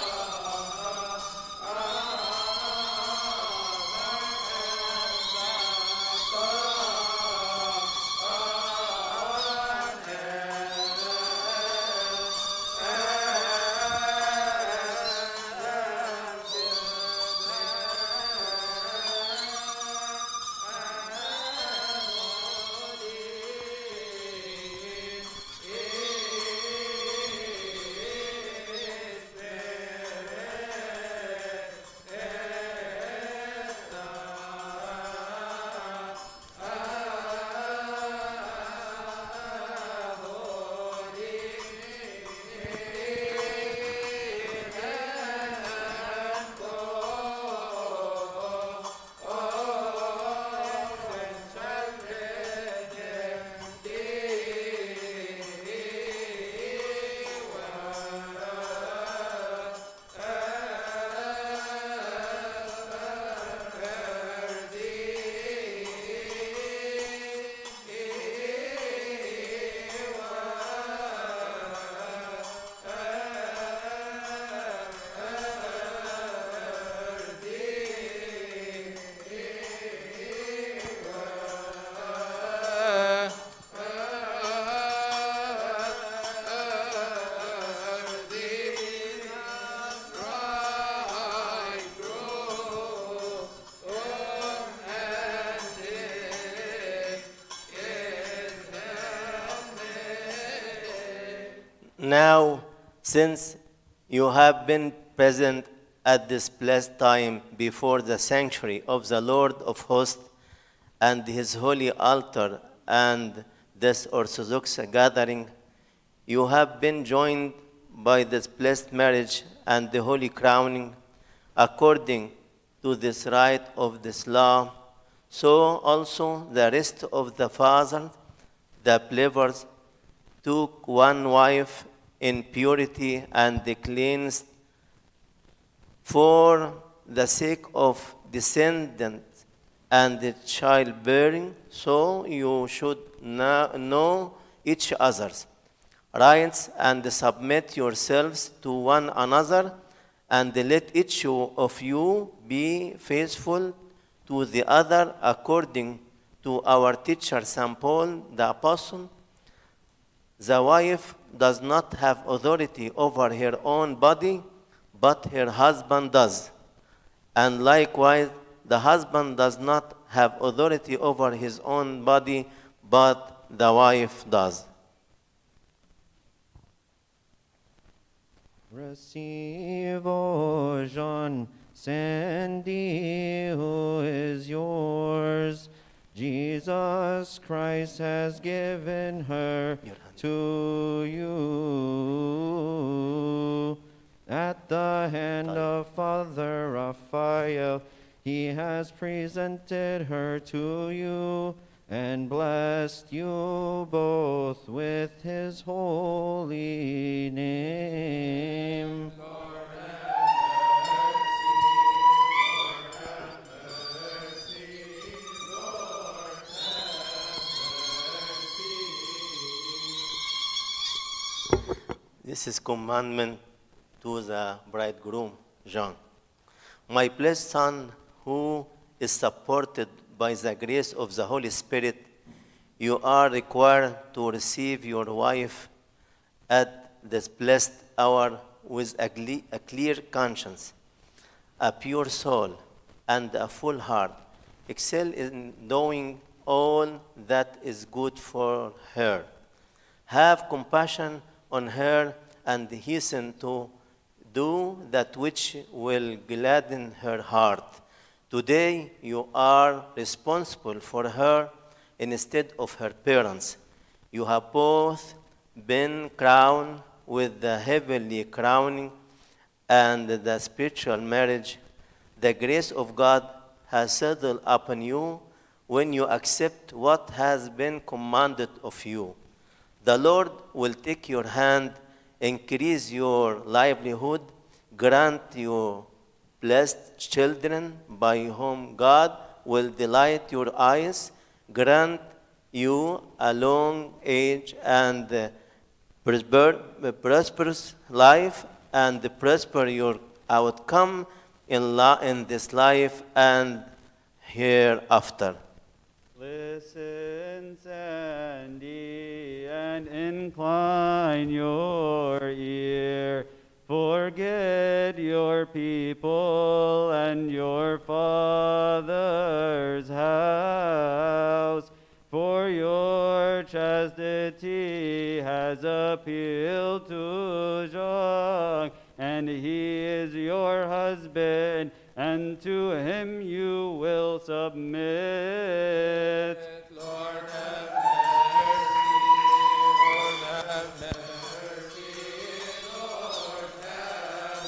Now, since you have been present at this blessed time before the sanctuary of the Lord of hosts and his holy altar and this Orthodox gathering, you have been joined by this blessed marriage and the holy crowning according to this rite of this law. So also the rest of the fathers, the believers, took one wife in purity and cleansed for the sake of descendants and childbearing. So you should know each other's rights and submit yourselves to one another, and let each of you be faithful to the other according to our teacher St. Paul the Apostle. The wife does not have authority over her own body, but her husband does. And likewise, the husband does not have authority over his own body, but the wife does. Receive, O John, Sandy, who is yours, Jesus. Jesus Christ has given her to you. At the hand of Father Raphael, he has presented her to you and blessed you both with his holy name. This is commandment to the bridegroom, John. My blessed son, who is supported by the grace of the Holy Spirit, you are required to receive your wife at this blessed hour with a clear conscience, a pure soul, and a full heart. Excel in doing all that is good for her. Have compassion on her and hasten to do that which will gladden her heart. Today you are responsible for her instead of her parents. You have both been crowned with the heavenly crowning and the spiritual marriage. The grace of God has settled upon you when you accept what has been commanded of you. The Lord will take your hand, increase your livelihood, grant you blessed children by whom God will delight your eyes, grant you a long age and prosperous life, and prosper your outcome in this life and hereafter. Listen, Sandy, and incline your ear. Forget your people and your father's house, for your chastity has appealed to John, and he is your husband, and to him you will submit. Lord, have mercy. Lord, have mercy. Lord, have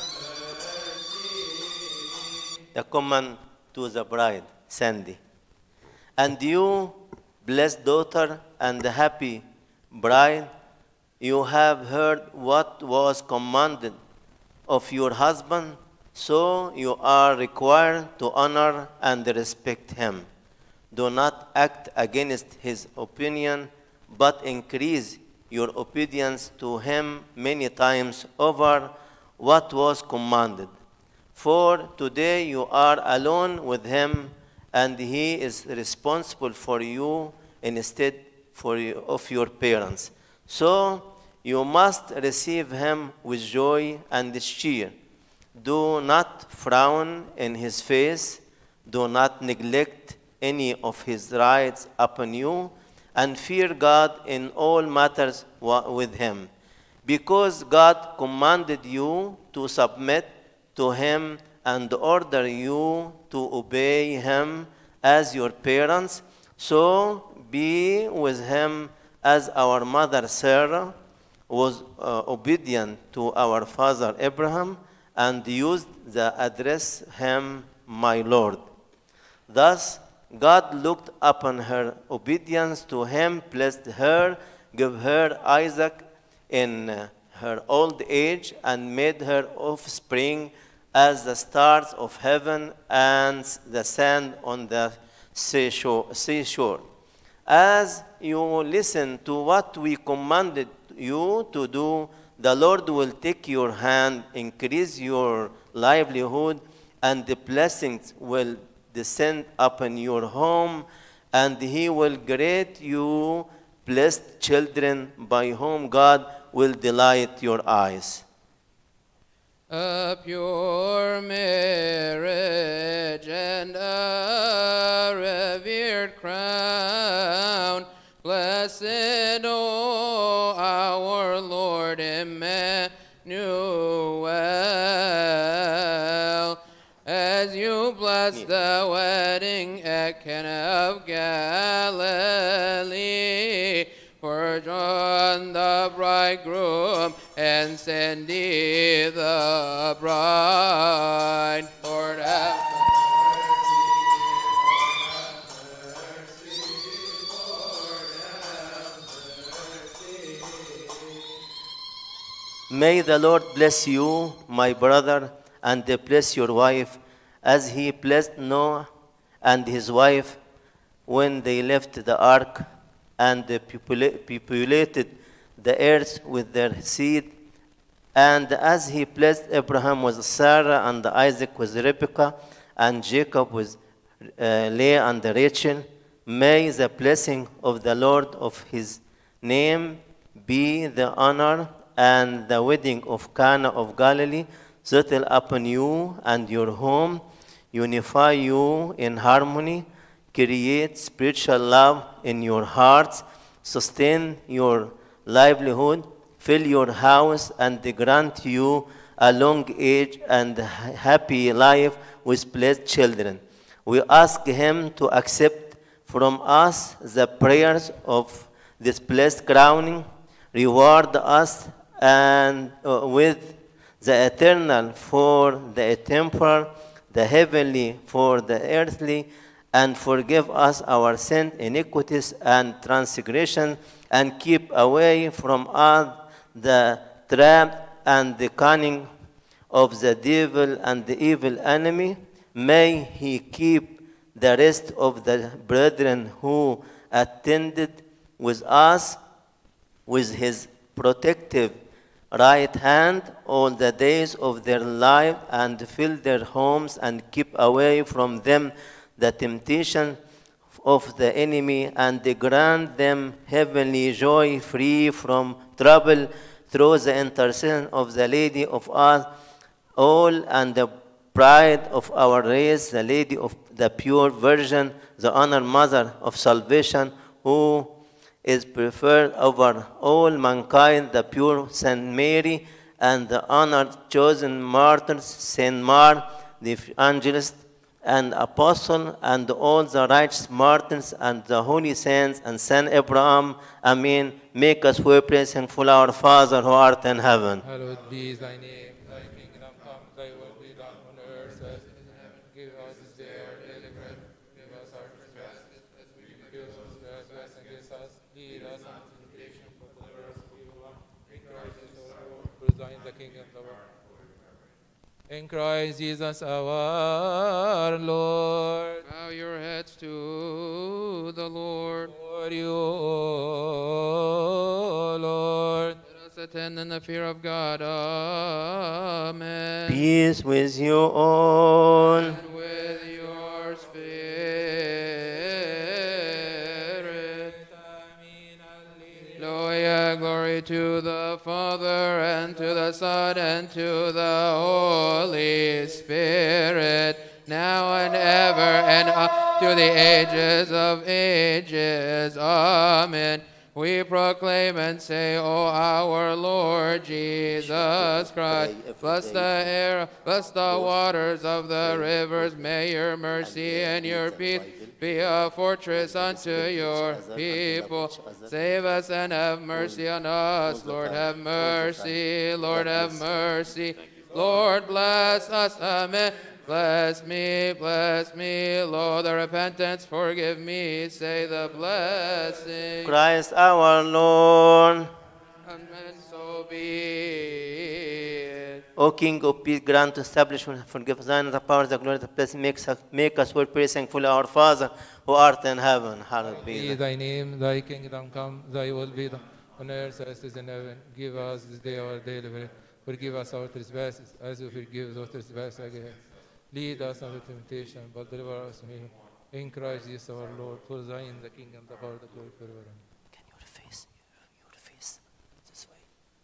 mercy. A command to the bride, Sandy. And you, blessed daughter and happy bride, you have heard what was commanded of your husband, so you are required to honor and respect him. Do not act against his opinion, but increase your obedience to him many times over what was commanded. For today you are alone with him, and he is responsible for you instead of your parents. So you must receive him with joy and cheer. Do not frown in his face. Do not neglect any of his rights upon you, and fear God in all matters with him. Because God commanded you to submit to him and order you to obey him as your parents, so be with him as our mother Sarah was obedient to our father Abraham and used the address him, my Lord. Thus, God looked upon her obedience to him, blessed her, gave her Isaac in her old age, and made her offspring as the stars of heaven and the sand on the seashore. As you listen to what we commanded you to do, the Lord will take your hand, increase your livelihood, and the blessings will descend upon your home, and he will grant you blessed children by whom God will delight your eyes. A pure marriage and a revered crown, blessed, O our Lord Emmanuel, as you bless the wedding at Cana of Galilee. For John the bridegroom and Sandy the bride. Lord, have May the Lord bless you, my brother, and bless your wife, as he blessed Noah and his wife when they left the ark and populated the earth with their seed, and as he blessed Abraham with Sarah and Isaac with Rebekah and Jacob with Leah and Rachel. May the blessing of the Lord of his name be the honor and the wedding of Cana of Galilee settle upon you and your home, unify you in harmony, create spiritual love in your hearts, sustain your livelihood, fill your house, and grant you a long age and happy life with blessed children. We ask him to accept from us the prayers of this blessed crowning, reward us and with the eternal for the temporal, the heavenly for the earthly, and forgive us our sin, iniquities, and transgression, and keep away from us the trap and the cunning of the devil and the evil enemy. May he keep the rest of the brethren who attended with us with his protective right hand all the days of their life, and fill their homes and keep away from them the temptation of the enemy, and grant them heavenly joy free from trouble through the intercession of the Lady of us all and the pride of our race, the Lady of the pure Virgin, the honored Mother of salvation, who is preferred over all mankind, the pure Saint Mary, and the honored chosen martyrs, Saint Mark, the evangelist and apostle, and all the righteous martyrs, and the holy saints, and Saint Abraham. Amen. Make us pray, thankful our Father who art in heaven. Hallowed be thy name, thy kingdom come, thy will be done on earth as it is in heaven. Give us this day our daily bread. Give us our trespasses as we forgive those who trespass against us. Lead us not into temptation, but deliver us from evil one. In Christ Jesus our Lord, for thine is the kingdom, the power. In Christ Jesus our Lord. bow your heads to the Lord. For you, O Lord. Let us attend in the fear of God. Amen. Peace with you all. And with your spirit. Hallelujah. Glory to the Father, and to the Son, and to the Holy Spirit, now and ever, and up to the ages of ages. Amen. We proclaim and say, O our Lord Jesus Christ, bless the air, bless the waters of the rivers. May your mercy and your peace be a fortress unto your people. Save us and have mercy on us. Lord, have mercy. Lord, have mercy. Lord, bless us. Amen. Bless me, Lord, the repentance, forgive me, say the blessing. Christ our Lord. Amen, so be it. O King of peace, grant to establish and forgive thine the power, the glory, the blessing, make us well praise thankful our Father who art in heaven. Hallowed be Thy name, thy kingdom come, thy will be done on earth as it is in heaven. Give us this day our daily bread. Forgive us our trespasses, as we forgive those trespasses against us. Lead us not into temptation, but deliver us from evil. In Christ Jesus our Lord, for thine the kingdom, the power, the glory forever. Can your face this way?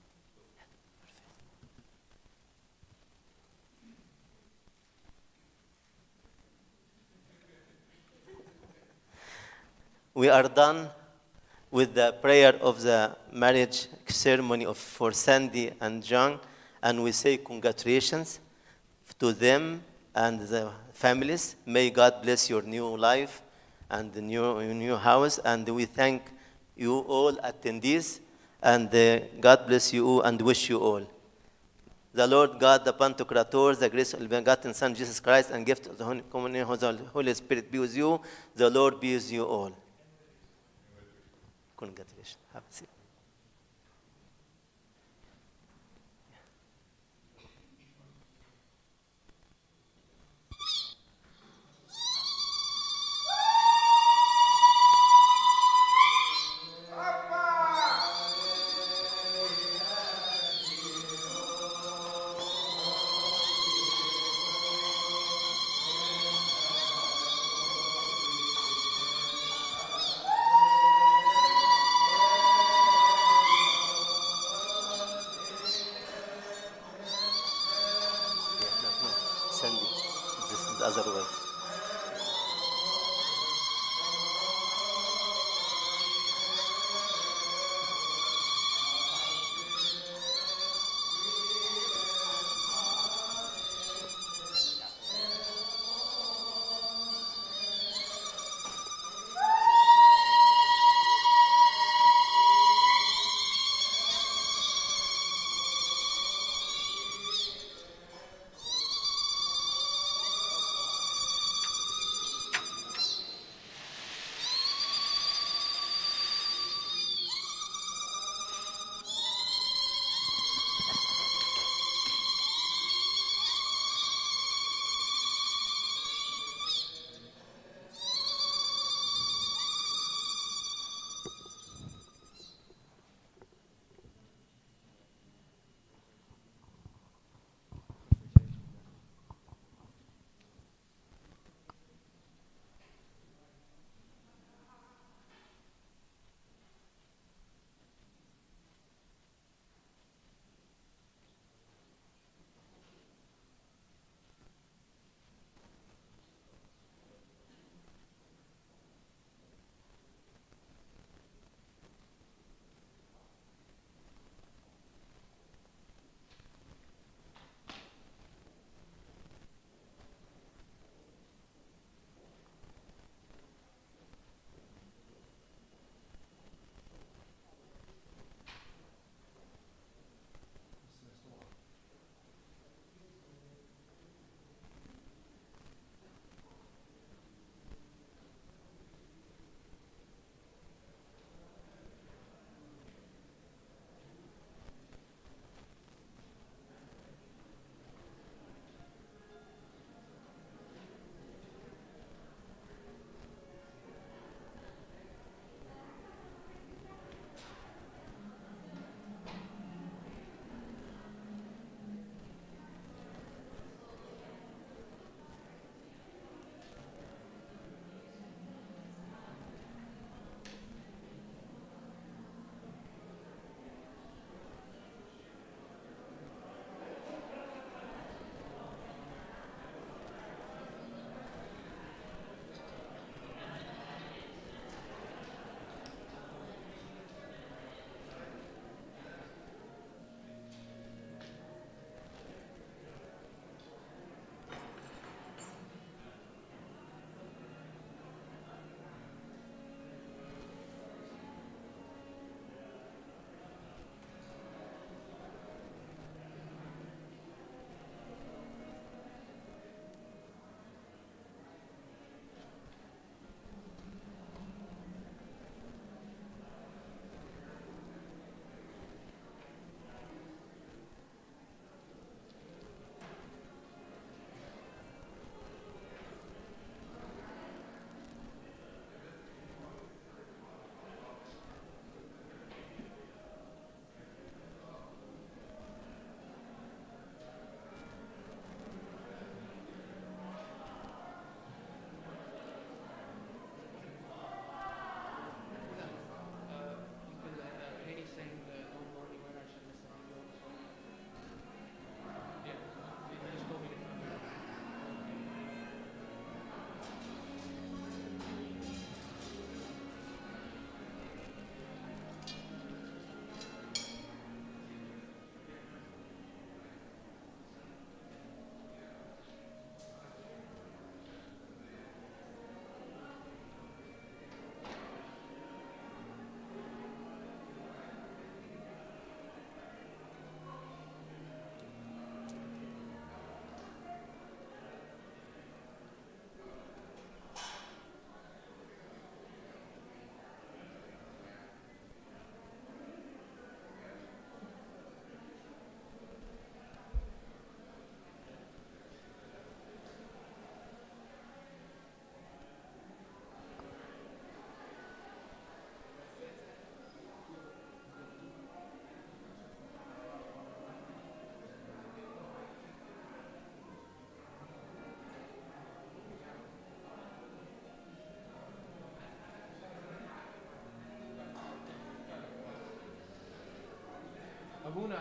We are done with the prayer of the marriage ceremony for Sandy and John, and we say congratulations to them and the families. May God bless your new life and the new house. And we thank you all attendees, and God bless you all and wish you all. The Lord God, the Pantocrator, the grace of the begotten Son, Jesus Christ, and gift of the Holy Communion of the Holy Spirit be with you. The Lord be with you all. Congratulations. Have a seat.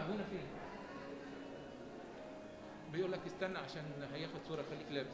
ابونا فين؟ بيقول لك استنى عشان هياخد صوره، خليك لابس.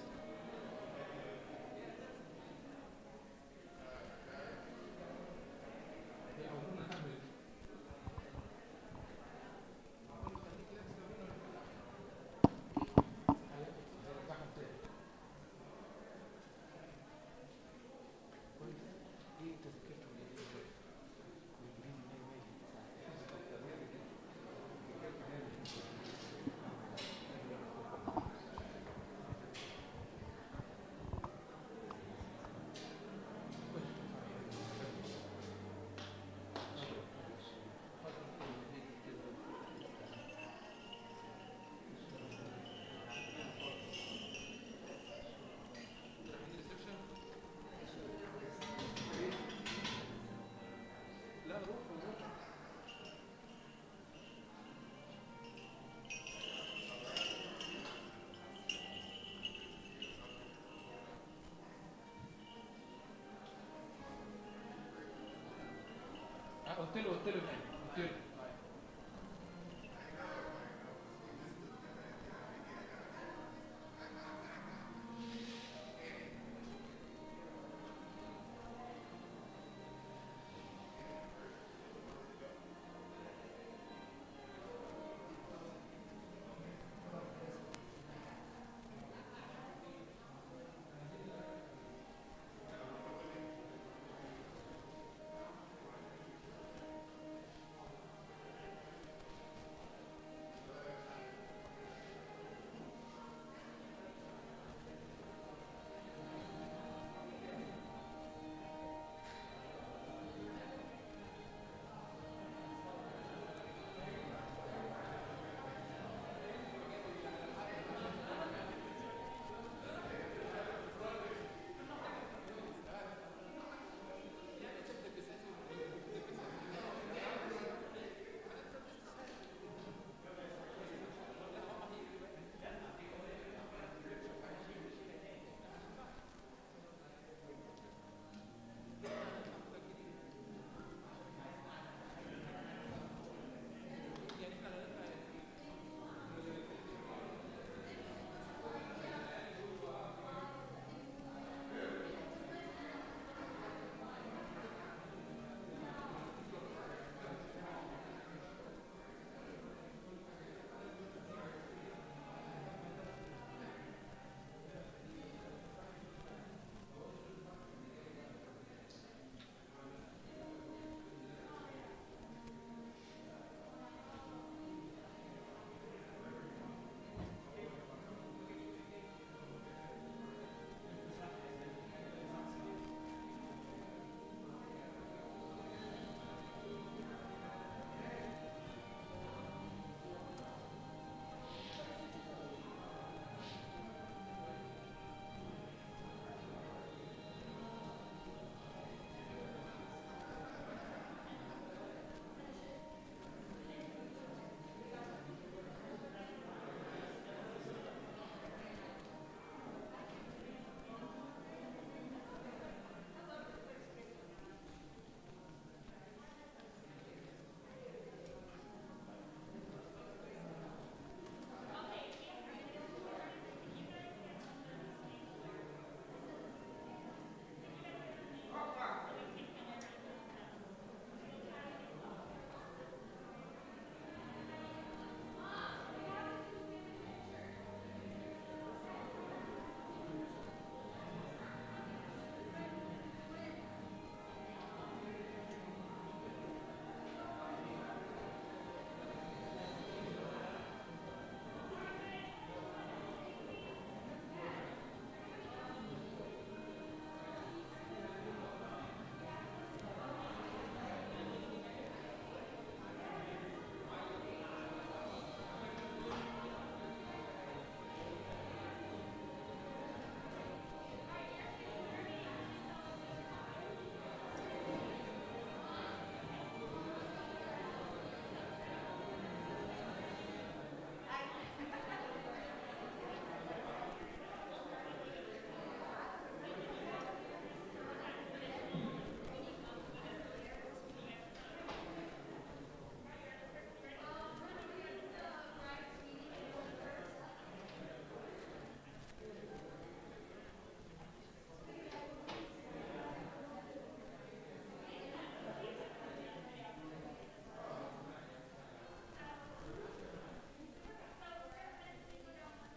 قلت له